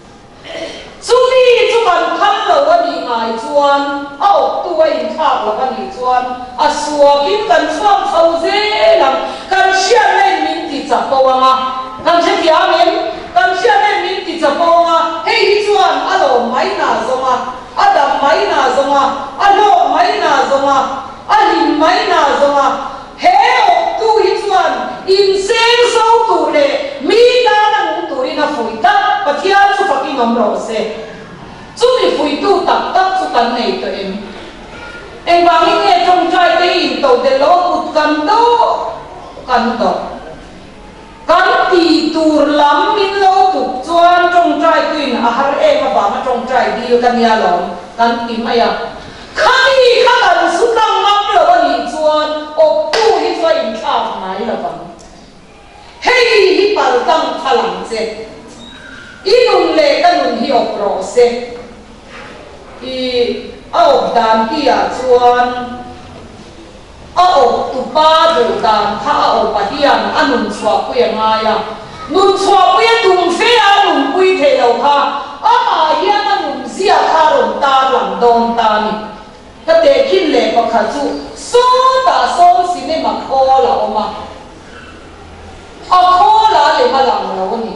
chu ni chu kan khal lo wa ni ngai chuan au tu ai thak la wa ni chuan a suwa kim kan chuang thau ze lam kan sia le min ti cha pawanga kan che pia men kan sia le min ti cha pawanga hei chuan alo mai na zonga adam mai na zonga alo mai na zonga alim mai na zonga he o tu hi chuan in seng so tu le mi na na mu tu ri na fui ta pathian chu fakin om ro se chu mi fui tu tak tak chu kan nei to em em bang in nge trong trai te in to de lo put kan do kan do kan ti tur lam min lo tu chuan trong trai tuin a har e ma ba ma trong trai di kan ya lo kan ti ma ya khai kha kan su tang mak lo wa ni chuan o tu hi chuan in kha mai la bang hei hi pal tang phalang che inun le kanun hi op ro se i au dan ki a chuan a op tu pa du dan tha a op a hian anun chua pu ya nga ya nun chua pu ya tum fe a nun pui the lo kha a ma hian anun zia kha ron ta lang don ta ni ka te kin le pa kha chu so ta so si ne ma kho la o ma a kho la le ma lang lo ni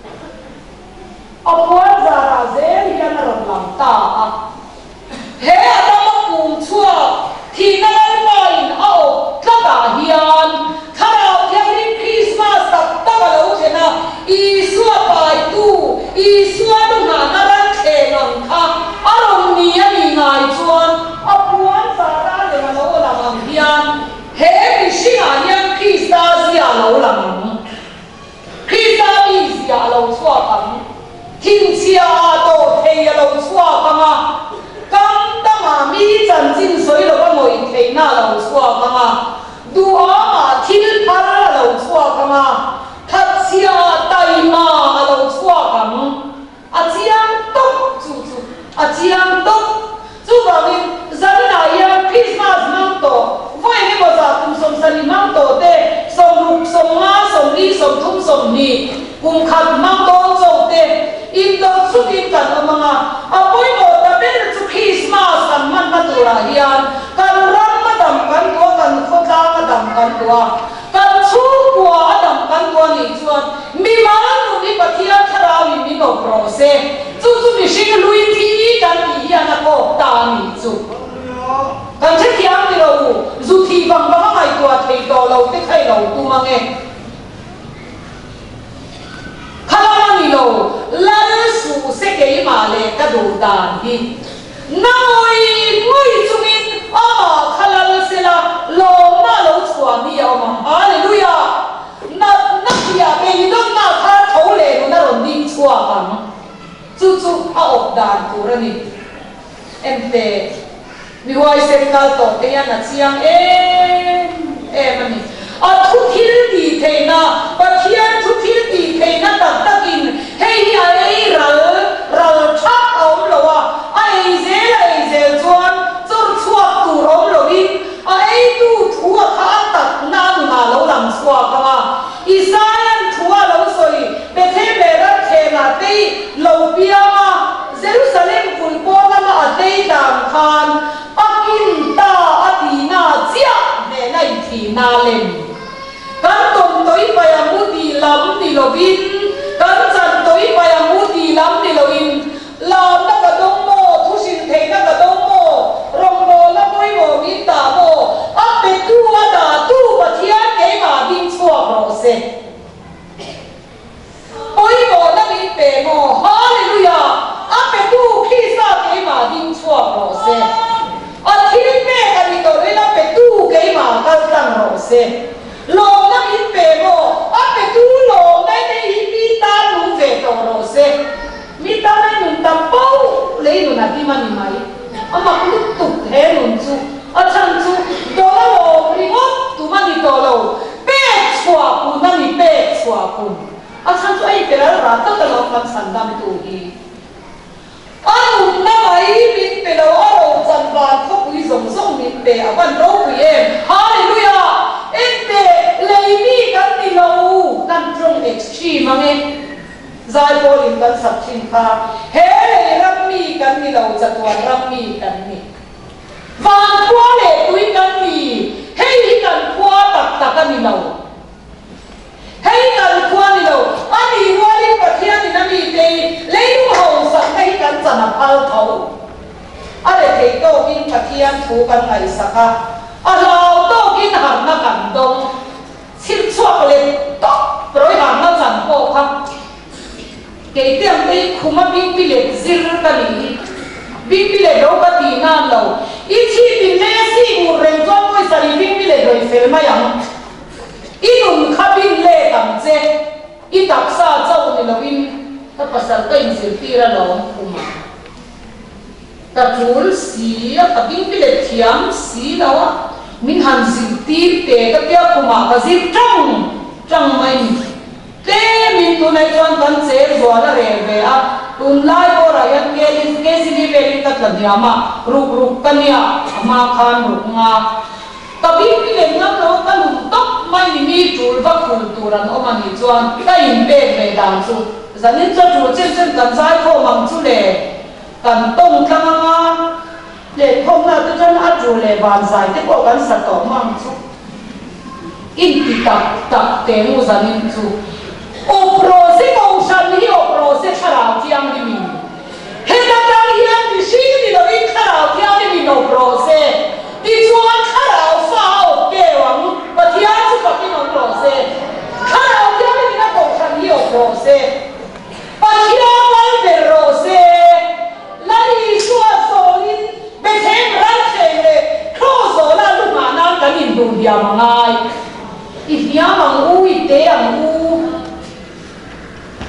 a puan za ra ze hian ron lang ta a he adam kum chua thì nó nói mai ao các bà hiền thà nào theo đi Christmas tập tập vào lâu thế nào Isua bài tu Isua đúng là nó đang kề nòng kha ở đồng nia đi ngài chuan ở buôn sa ra để mà lâu làm hàng hiền hết đi sinh à hiền Christa zia lâu làm Christa đi zia lâu xua cầm thiên chia tổ thầy lâu xóa căng à căng ta mà mi chân chín suối lâu căng ngồi thầy na lâu xóa căng à đua mà thiên phá lâu xóa căng à thật chia tay mà lâu xóa căng à chiang tốc chú chú à chiang tốc chú bảo mình dân này Christmas mang tổ vậy nên bây giờ cùng sống sinh mang tổ thế sống rục sống ngã sống đi sống thung sống đi cùng khát mang tổ sống thế in đó suốt in cả ông mà à bây giờ ta biết là chú Christmas cần mang cái tổ là hiền cần rắm mà đầm cần tua cần khâu ra mà đầm cần tua cần chú qua đầm cần tua này chuan mi mang luôn đi bắt thiên thà ra mi mi ngọc rose chú chú mi sinh lui thi cần gì à na cô ta này chú cần chết thiam đi đâu dù thì bằng bằng ngày qua thầy đồ lâu thế thầy lâu tu mang nghe khalaman đi đâu lan su sẽ cái mà lệ cái đồ đàn đi nói ngồi chung in à khalal sẽ là lâu na lâu chua đi à mà hallelujah na na kia cái đó na khá thấu lệ nó rồi đi chua bằng chú chú à ốc đàn tu ra đi em về mi hoài xem cao tổ thế anh là chiang em em anh à thu thiên đi thế na và thiên thu thiên đi thế na đặt đặt in hey hi ai ra ra chắc ông lo à ai dễ ai dễ chuan cho chua tu ông lo in ai tu thua khá đặt na na lo làm chua cả mà Israel thua lo soi be thế be ra thế na thế lo bia mà Jerusalem kun po na ma thế đàng khan akin ta atina chia ne nai thi na lem kan tom toi pa ya muti lam ti lovin kan chan toi pa ya muti lam ti lovin la na ka dong mo thu sin thei na ka dong mo rong mo la moi mo mi ta mo a pe tu a da tu pa thia ke ma din chua ro se oi mo na mi pe mo hallelujah a pe tu khi sa ke ma din chua ro se à thiên mẹ cái gì đó là phải tu cái mà cái tăng rồi se lo nó ít bề mồ à phải tu lo này này ít mi ta nu về đó rồi se mi ta này nu ta bao lấy nu là đi mà đi máy à mà cũng tục thế nu chú à chẳng chú đó là lo đi ngót tu mà đi đó lo bé chua cún mà đi bé chua cún à chẳng chú ấy phải là ra tất cả lo làm sản đam tu đi anh na mai min pe lo aro chan van khóc quý giống giống min pe à quan đâu quý em hallelujah em pe lấy mi kan ti lo kan trong extreme mang em zai po lim kan sab chin kha he le ram mi kan ti lo chatwan ram mi kan ni van kwa le tui kan ni hei kan kwa tak tak kan ni lo hei kan kwa ni lo ani wali pathian ni nami te lấy nu hầu sa kai kan chana phal thau ale thei to kin pathian thu kan ngai saka a lao to kin han na kan dong sil chuak le tok roi han na chan po kha ke tiam te khuma bing pi le zir ka ni bing pi le do ka ti na lo i chi tin le si mu reng chon moi sari bing pi le roi fel ma yang i nun kha bing le kam che i tak sa chau ni lo in ta pasal ka in sil tira lo kuma ta chul si ta bing pi le thiam si lo min han sil tir te ka pya kuma ka zir trong trong mai te min tu nai chuan kan che zo na re ve a tun lai ko ra yan ke lin ke si ni ve lin ta tla dia ma ruk ruk kania ma khan ruk nga ta bing pi le ngam lo ka lum tok mai ni mi chul va khul turan o man ni chuan ka in be ve dang chu zanin cho chu chen chen kan sai kho mang chu le kan tong thang nga le khom na tu chen a chu le ban sai te ko kan sa to mang chu in ti tak tak te mu zanin chu o pro se ko shan hi o pro se khara tiang ni mi he ta ta hian ni shi ni lo in khara tiang ni mi no pro se ti chuan khara fa o ke wang pa tiang chu pa ki no pro se khara tiang ni na ko shan hi o pro se Pachiamal de rose, la isua solin, bethem ranchele, krozo la lumana kanin dunia mangai. Ifia mangu ite angu,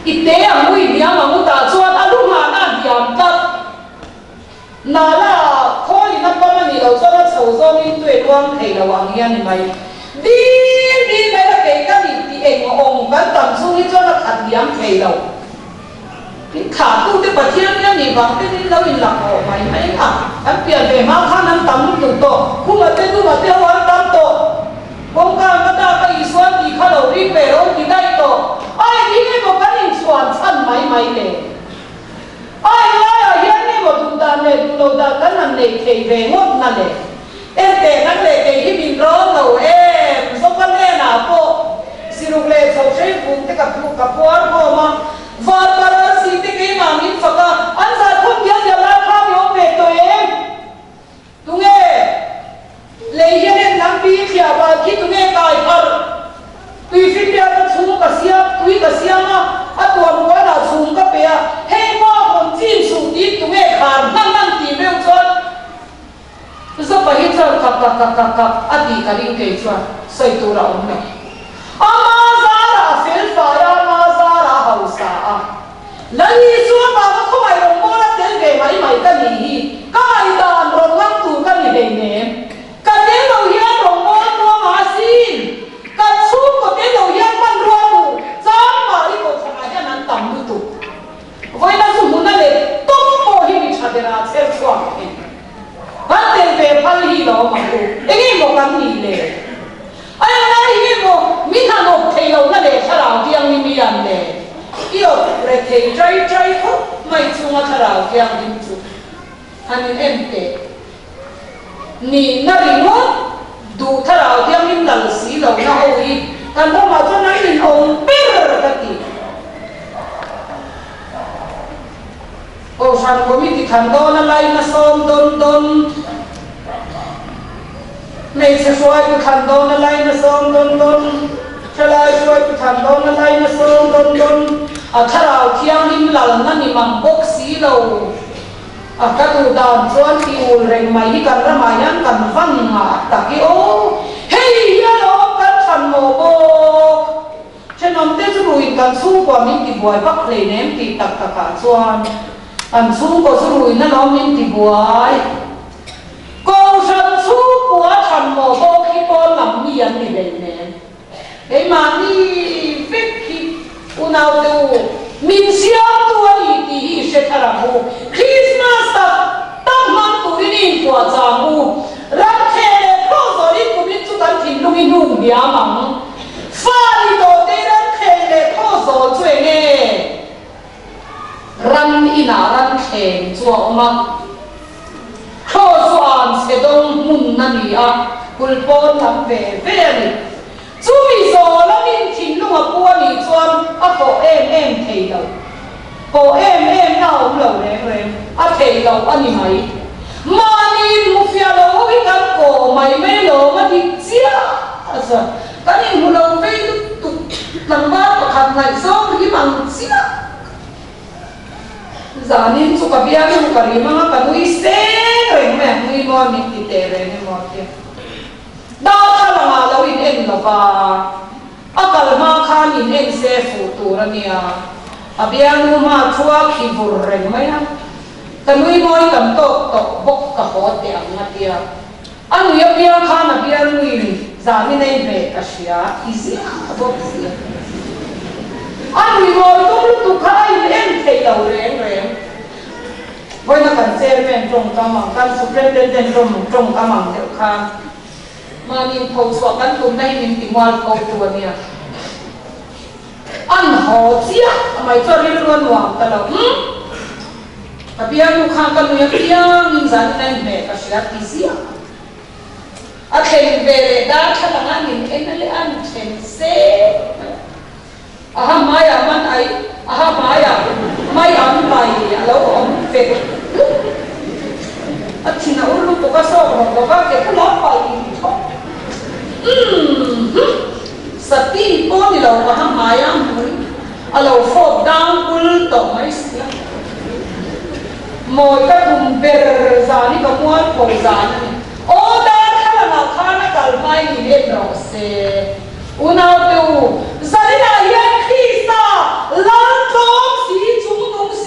ite ang mui dia mamuta chuan alunga na diam tat nala khoi na pamani lo chuan chho zong in tui luang thei lo ang hian mai đi đi đây là cái cái gì thì em ông vẫn tầm xuống đi cho nó khát diam thei lo cái khát tu cái bát thiên cái gì bằng cái gì lâu in lạc hồ mày mấy à anh tiền về mang khăn anh tắm tụ tổ cũng mà tên tu mà tiêu anh tắm tổ không cần cái ta cái xuân thì khá đầu đi về rồi thì đây tổ ai đi cái một cái hình xuân sân mấy mấy này ai ai ở hiện nay một tụ đàn này tụ đầu đàn cái năm này thì về ngót năm này em để năng này thì khi mình rõ đầu em số con em nào cô xin lỗi lệ sau khi cùng cái cặp phụ cặp quan cô mà và para si cái mà mình phải là anh ra không biết giờ là tham yếu về tụi em tụi nghe lấy hiện em nắm bi khi và khi tụi nghe cài phật tùy phiên địa nó xuống cả xiêm tùy cả xiêm á à tuần qua là xuống cả bè hay mà còn chim xuống đi tụi nghe khàn năng năng tìm yêu chân rất phải hết trơn cặp cặp cặp cặp cặp à đi cả đi kể cho xây tu ra ông này Amazara filfaya Amazara hausa lagi suwa ba ko mai rong mo la tel ve mai mai ka ni hi kai dan rong lang tu ka ni dei ne ka te lo hian rong mo no ma sin ka chu ko te lo hian man ro mu cham ma ri ko changa hian an tam du tu voi na su mun na le to mo hi mi chadera cher chwa ke ba tel ve pal hi lo ma ko engi mo kan ni le ai na hi mo mi na no thei lo na le thara diang ni mi an le iyo re thei trai trai ko mai chunga thara diang dim chu an em te ni na ri mo du thara diang nim lal si lo na ho hi kan ro ma chu na in ong per ka ti o san ko mi ti khan do na lai na som don don mấy sẽ xoay cái khăn đó nó lấy nó xong đôn đôn sẽ lại xoay cái khăn đó nó lấy nó xong đôn đôn à thà nào thiang im lặng nó ni mang bốc xí lâu à các tu đàn chuan thì u rèn mày đi cần ra mày nhắn cần văng mà ta cái ô hey ya lo cần phần mồ bô cho nên tết rồi cần su qua mình thì buổi bắc lệ ném thì tập tập cả chuan cần su qua rồi nó lo mình thì buổi cô sơn su của thằng mồ bô khi con làm miệng thì đấy nè cái mà đi viết khi u nào tu mình xiêm tu đi thì sẽ thay ra mu Christmas tập tập mang tu đi đi qua cha mu rắc khe có rồi đi cũng biết chúng ta tìm luôn đi luôn bia măng pha đi đồ để rắc khe để có rồi chơi nghe rắn ina rắn khe cho mà khó soạn sẽ đông mun nani à kulpon làm về về này chú mi rồi là mình thìn lúc mà qua đi choan à có em em thầy đâu có em em nào cũng lâu đấy rồi à thầy đâu anh đi mấy mà đi một phía lâu với cái cổ mày mấy lâu mà đi chia à sao cái này một lâu với tụt làm ba có thằng này xong thì bằng chia giờ nên số cái bia cái một cái mà cái nuôi xe rồi mẹ nuôi mua mít thì tệ rồi nên mua kia đó là mà lâu in em là ba à cái mà khăn in em xe phụ tu ra nia à bia nu mà chua khi bùr rồi mấy ha cái nuôi mua cầm to to bốc cái hột tiền mà tia anh nuôi bia khăn à bia nuôi giờ nên em về cái gì à easy bốc gì anh nuôi mua tôi lúc tu khai em thấy đầu rồi rồi với nó cần xem bên trong các mảng căn superintendent trong trong các mảng tiểu kha mà nhìn thầu sọ căn tụm này nhìn tìm hoa câu tuần nè ăn họ chia mày cho đi luôn hoàng ta đâu à bây giờ lúc khang căn nuôi bây giờ mình dẫn lên về cái gì đó tí xíu à thèm về đã chắc là anh nhìn em lấy ăn thèm xe à mai à man ai à mai à mai ăn mai lâu ông về à thì nào lúc tôi có sốt rồi tôi có cái cái lót bài gì thôi sát đi con đi lâu à mai ăn rồi à lâu phốt đang cul tổ mấy xí mỗi cái thùng bể ra đi có mua cổ ra này ô đã khá là nào khá là cả mai đi lên rồi xe u nào tu gia đình này khi sa lan to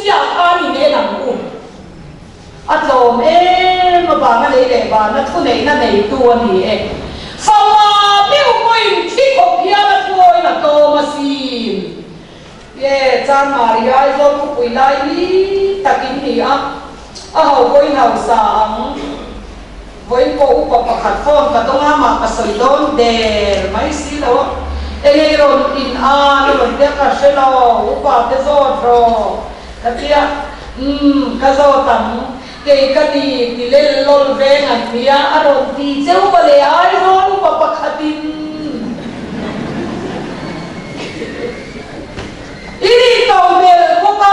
ya ani ne nam u atlom em ma ba na le le ba na thu nei na nei tu ani e fa ma meu moi thi ko pia na toi na to ma sim ye chan maria zo ku pui lai ni takin ni a a ho koi hau sa ang voi ko upa pakhat phone ka tonga ma ka soi don der mai si lo eron in a ron de ka shelo upa te zo tro ka tia um ka zo tam ke ka ti ti le lol ve ngan mia aron ti cheu ba le ai zo upa pakhatin ini tong bel ko ka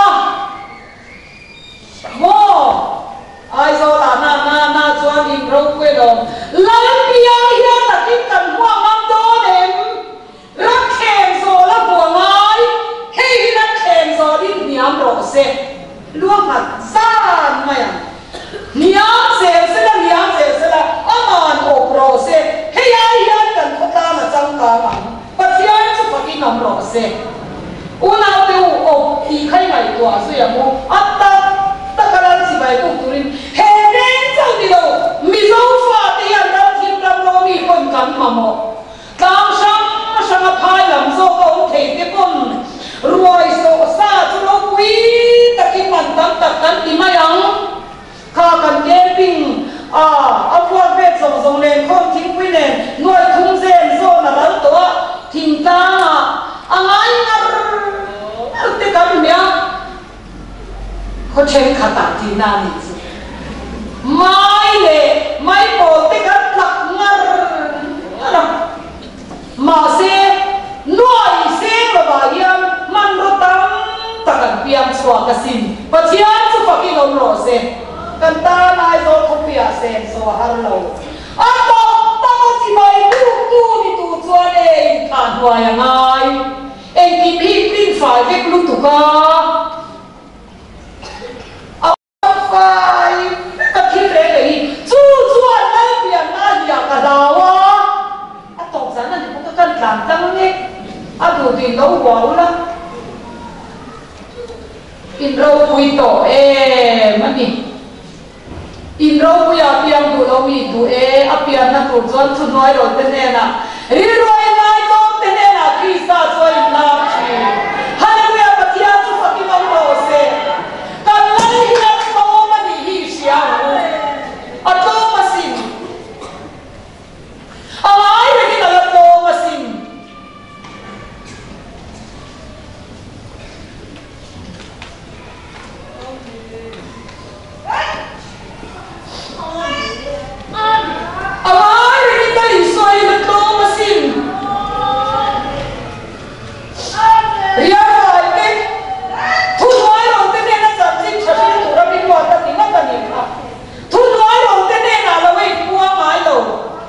mo ai zo la na na na chuan in ro kwe lo lan pia hia ta tin kan hua ngam do dem ra khem zo la bo ngai hei na khem zo din niam ro se luang hat san mai niam se se la niam se se la aman o pro se hei ai hia kan khota na chang ka ma pathian chu pakin nam ro se una te o ki khai mai to asu ya mo atta takalan si bai ku turin he ren chau di lo mi zo fa te ya dam thim ram lo mi kon kan ma mo kam sang sang phai lam zo ko the te kon ruai so sa chu lo wi takin man tam tak kan ti ma yang kha kan camping a a kwa ve zong zong len khom thing wi nen noi thung zen zo na ral to thing ta angai ngar te kan mia ko chen khata ti na ni chu mai le mai po te kan lak ngar ma se noi se ba ba yam man ro tam ta kan piam chwa ka sin pathian chu pakin om ro se kan ta nai zo ko pia sen so har lo a to ta ko chi mai tu tu ni tu chwa le khan hwa ya ngai ei ki bi tin fai ve lu tu ka fai ka thi re le chu chuan na pia na ya ka dawa a to san na ni ko kan tlang tang ne a du ti lo wa la in ro pui to e mani in ro pui a piang du lo mi du e a pian na tu chuan chu noi ro te ne na ri roi nai to te ne na krista choi na chi hallelujah patia chu pakin om ro se kan lai na to mani hi sia a to masin a ai re ni na to masin amai re ni dai soi na to masin ria vai te thu noi ro te ne na sa chin chashi tu ra bi wa ta ti na ta ni ka thu noi ro te ne na la wei pu mai lo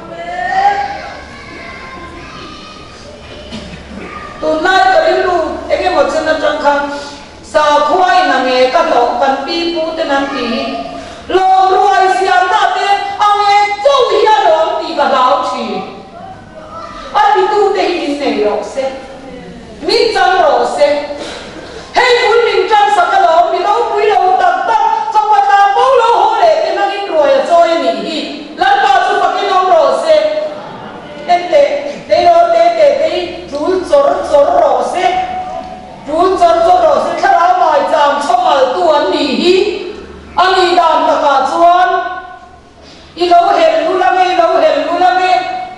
tu nai ka ri lu e ke mo chen na chang khang sa khwai na nge ka lo kan pi pu te nan ti lo ruai siam na te ang e chou hia lo ti ka dau chi a ti tu te hin nei ro se min chang ro se hei pun min chang sa ka lo mi lo pui lo tak tak chang pa ta po lo ho le te na in roi a choi ni hi lan pa chu pa ki lo ro se en te te ro te te te chul chor chor ro se chul chor chor ro se khara mai cham chomal tu an ni hi ani dan ta ka chuan i lo hel lu la me lo hel lu la me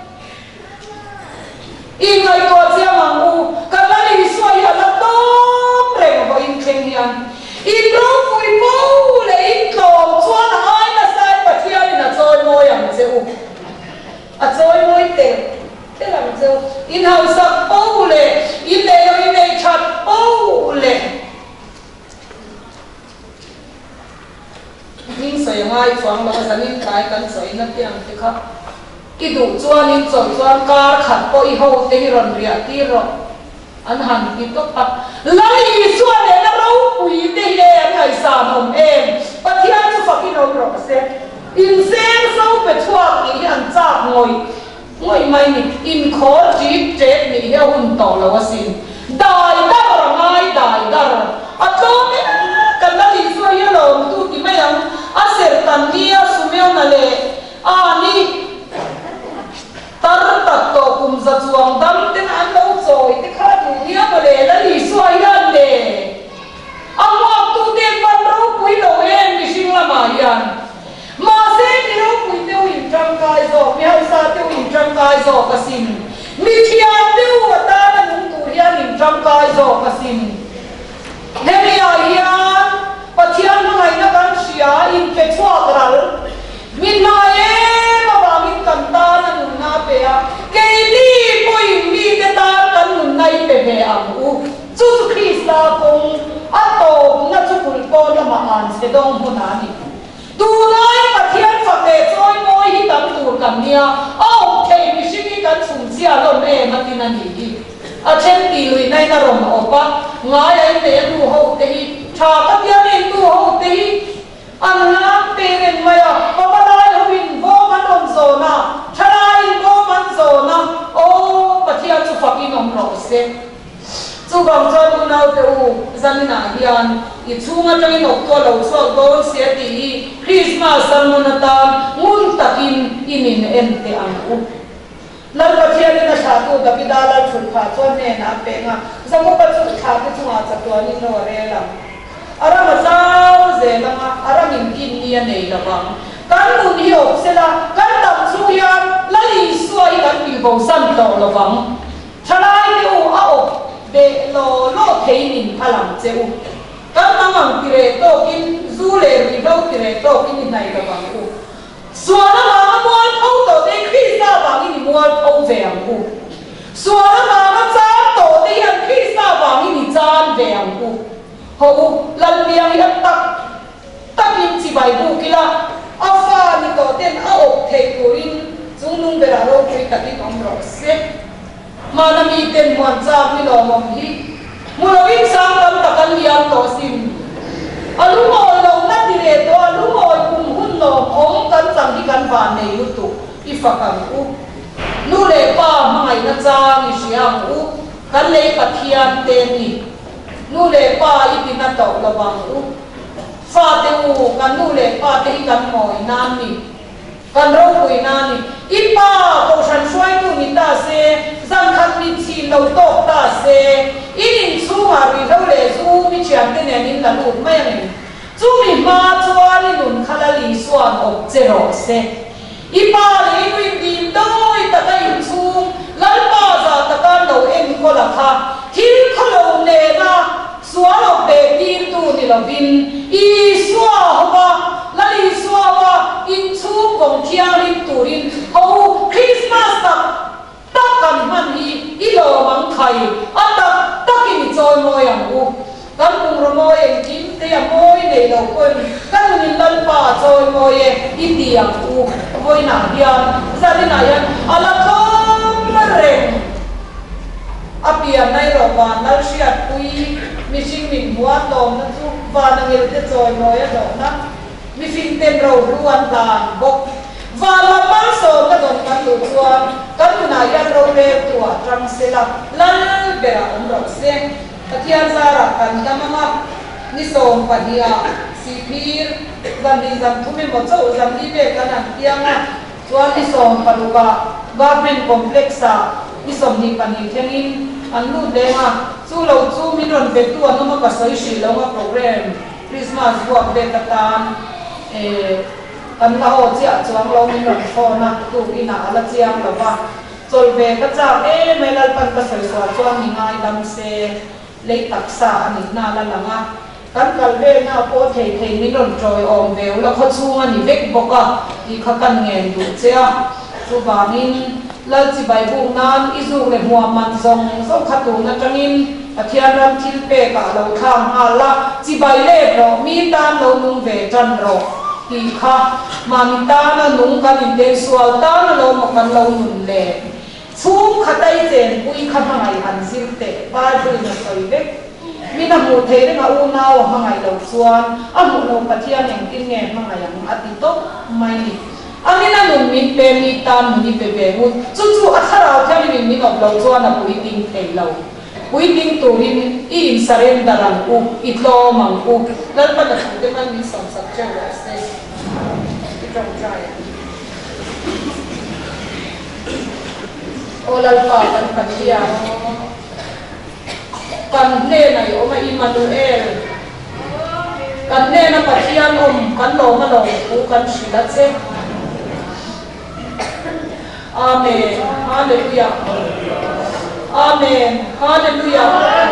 i ngai ko chia mang u ka la ni so ya la to pre mo in kheng hian i lo pui po le i klom chuan ai na sai pa thia ni na choi mo yang che u a choi moi te te lam che u in hau sa po le i le yo i nei chat po le min soi ngai chuang lo sa nin kai kan soi na tiang te kha ki du chuan in choi chuan kar khat po i ho te hi ron ria ti ro an han ki to pa lai chuan le na ro pui te hi le an hai sa nom em pathian chu fakin ro ro se in sen so pe chuak ni an cha ngoi ngoi mai ni in khor ji je ni he hun to lo sin dai dar ngai dai dar a to me kan la le ani tar tak to kum za chuang dam ten an lo choi te kha du nia ma le la li suai yan le amwa tu te pan ro pui lo en mi sing la ma yan ma se ni ro pui te win tram kai zo mi hai sa te win tram kai zo ka sin mi thia te wa ta na nung tu hian in tram kai zo ka sin he mi a hian pathian ma ngai na kan sia in pe chwa kral min ma e ma ba min kan ta na nun na pe a ke ni poi mi te ta kan nun nai pe be am u chu chu krista kong a to na chu kul ko na ma an se dong hu na ni tu nai pathian fa te choi moi hi tam tu kan nia au ke mi shi mi kan chung sia lo me ma tin an hi a chen ti lui nai na rom opa ngai ai te tu ho te hi tha ka tia ne tu ho te hi an na pe ren ma ya pa pa lai ho bin bo man on zo na thalai bo man zo na o pathian chu fa ki nom ro se chu bang cho nu nau te u zamina hian i chunga tang in ok to lo chuak don sia ti Christmas salmona ta mun takin inin en te an u lar pathian na sha tu da bidala thul kha chon ne na pe nga zango pa chu kha te chunga cha to ni no re la ara ma zau ze la ma ara min kin ni ne la bang kan nun hi ok se la kan tam chu hian la li suai kan pi bo san to lo bang thalai te u a ok de lo lo theinin phalam cheu kan mamang pire to kin zu le ri lo pire to kin nai da bang u suana ma mual thau to de krista bang ni mual thau ve ang u suana ma cha to de yan krista bang ni chan ve ang u ho lan liang ya tak takin chi bai bu kila afa ni to ten a ok thei tuin chung nung bera ro pui ka ti kom ro se mana mi ten muan cha mi lo mom hi mu lo in sang tam takan liang to sim alu mo lo na ti re to alu mo kum hun lo ong kan sang di kan van nei lu tu i fa kan u nu le pa mai na cha mi siang u kan le pathian te ni nu le pa i ti na to la bang u fa te u kan nu le pa te i kan moi nan ni kan ro pui na ni i pa ko san suai tu ni ta se zan khat ni chi lo to ta se in chu ma ri lo le zu mi chiam te ne nin la lu mai ni chu mi ma chwa ni nun khala li suan ok che ro se i pa li wi dim doi ta ka in chu lal pa za ta ka lo em ko la kha thil kho lo ne na suwa lo be tin tu ni lo bin i suwa ho la li suwa wa in chu kong thiang rin turin ho Christmas ta ta kan man hi i lo mang khai a ta ta ki ni choi moi ang u kan ung ro moi en kim te ya moi nei lo kon kan ni lal pa choi moi e i ti ang u moi na hian za ni na yan ala khom re apia nai ro wa nal siat pui mi sing min muat lom na chu wa na ngel te choi moi a do na mi fin ten ro ruan tan bok và làm bao giờ các đồng các tổ chức các nhà yan râu lê tua trăng xe lắp lăn bè ông râu xe các thiên gia ra cần đam mê ni sôm và dia si pir dam đi dam thu mi một chỗ dam đi về cái nào tiang à chuan ni sôm và lu ba government complex à ni sôm ni pan ni thiên in anh lu đê à chu lâu chu miron về tua nó mà cái sợi xì lâu mà program Christmas buat về cái tan kan la ho chia chuang lo min ron kho na tu ina ala chiang lo wa chol ve ka cha e me lal pan ka soi so chuang ni ngai dam se le tak sa ani na la langa kan kal ve na po thei thei min ron troi om ve la kho chung ani vek boka i kha kan ngen du chea chu bangin lal chi bai bu nan i zu le hua man zong so kha tu na tangin athian ram thil pe ka lo thang ala chi bai le ro mi tan lo nung ve tan ro thì kha mà mình ta nó nung cái mình đến sual ta nó lâu một con lâu nung lệ xuống khát tay tiền quy khát hàng ngày ăn xin tệ ba mươi là sợi vết mình làm một thế đấy mà u nào hàng ngày lâu sual à một lâu phát hiện những tin nghe hàng ngày ăn ăn thì tốt may đi anh ấy là nung mình về mình ta mình về về hút chú chú ăn sao theo mình mình học lâu sual là quy định tệ lâu quy định tuổi mình in surrender ăn u ít lo mang u lần bắt đầu chúng ta mình sống sạch cho rồi trong trai Olalpa kan katia kan ne na yo ma Emmanuel kan ne na patian om kan lo ma lo ku kan sila che amen hallelujah amen hallelujah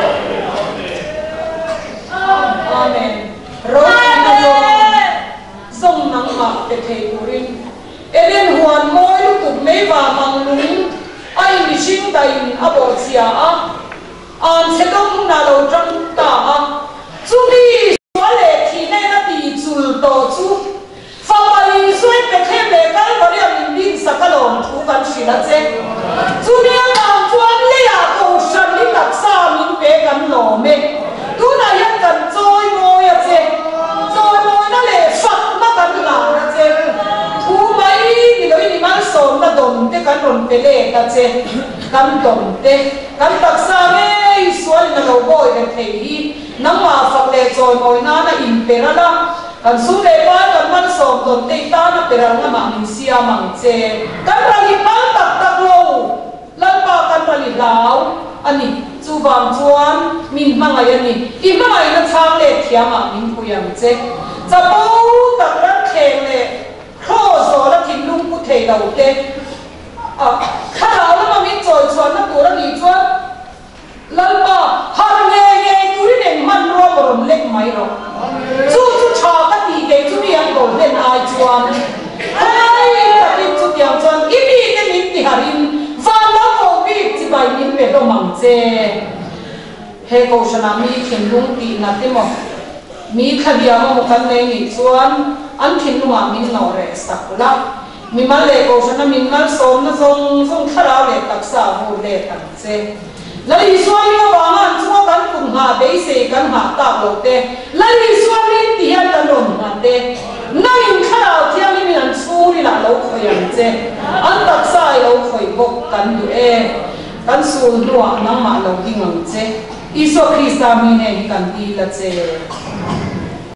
amen roi na yo song nang ma te thei urin elen huan moi lu tu me wa mang lung ai mi sing dai abo chia a an se dong na lo trăng ta a chu mi so le thi ne na ti chul to chu fa mai soi pe the le kal ko ri min din sa ka lom thu kan si la che chu mi a ma chuan le ya ko shan ni tak sa min pe kan lo me tu na yan kan choi mo ya che choi mo na le fak na kan la na che thu mai ni lo ni mal so na dom te kan ron pe le ta che kan dom te kan tak sa me sual na lo boy kan thei hi nang ma fak le choi moi na na in pe ra la kan su le pa kan man so dom te ta na pe ra na ma min sia mang che kan ra li pa tak tak lo lan pa kan ra li lao ani chu wang chuan min mangai ani i mangai na chang le thia ma min puyam che cha po tak ra theng le kho so la thin lung ku thei lo te a khara la ma min choi chuan na tur ani chuan lalpa har nge nge turi ne man ro rom lek mai ro chu chu cha ka ti ke chu mi ang ko len ai chuan ai ta ti chu tiang chuan i mi ke min ti harin van la ko bi chi bai min pe ro mang che he ko shana mi thin lung ti na te mo mi khabia mo kan nei ni chuan an thin lunga min no re sakula mi mal le ko shana min mal som na zong zong thara le taksa ho le tan che lai suami ba man chuo kan kum ha be se kan ha ta lo te lai suami ti ha ta lo ma te nai khara thiam ni an chu ri la lo khoyam che an tak sai lo khoi bok kan du e kan sul nuwa nang ma lo ding ang che iso krista mi ne kan ti la che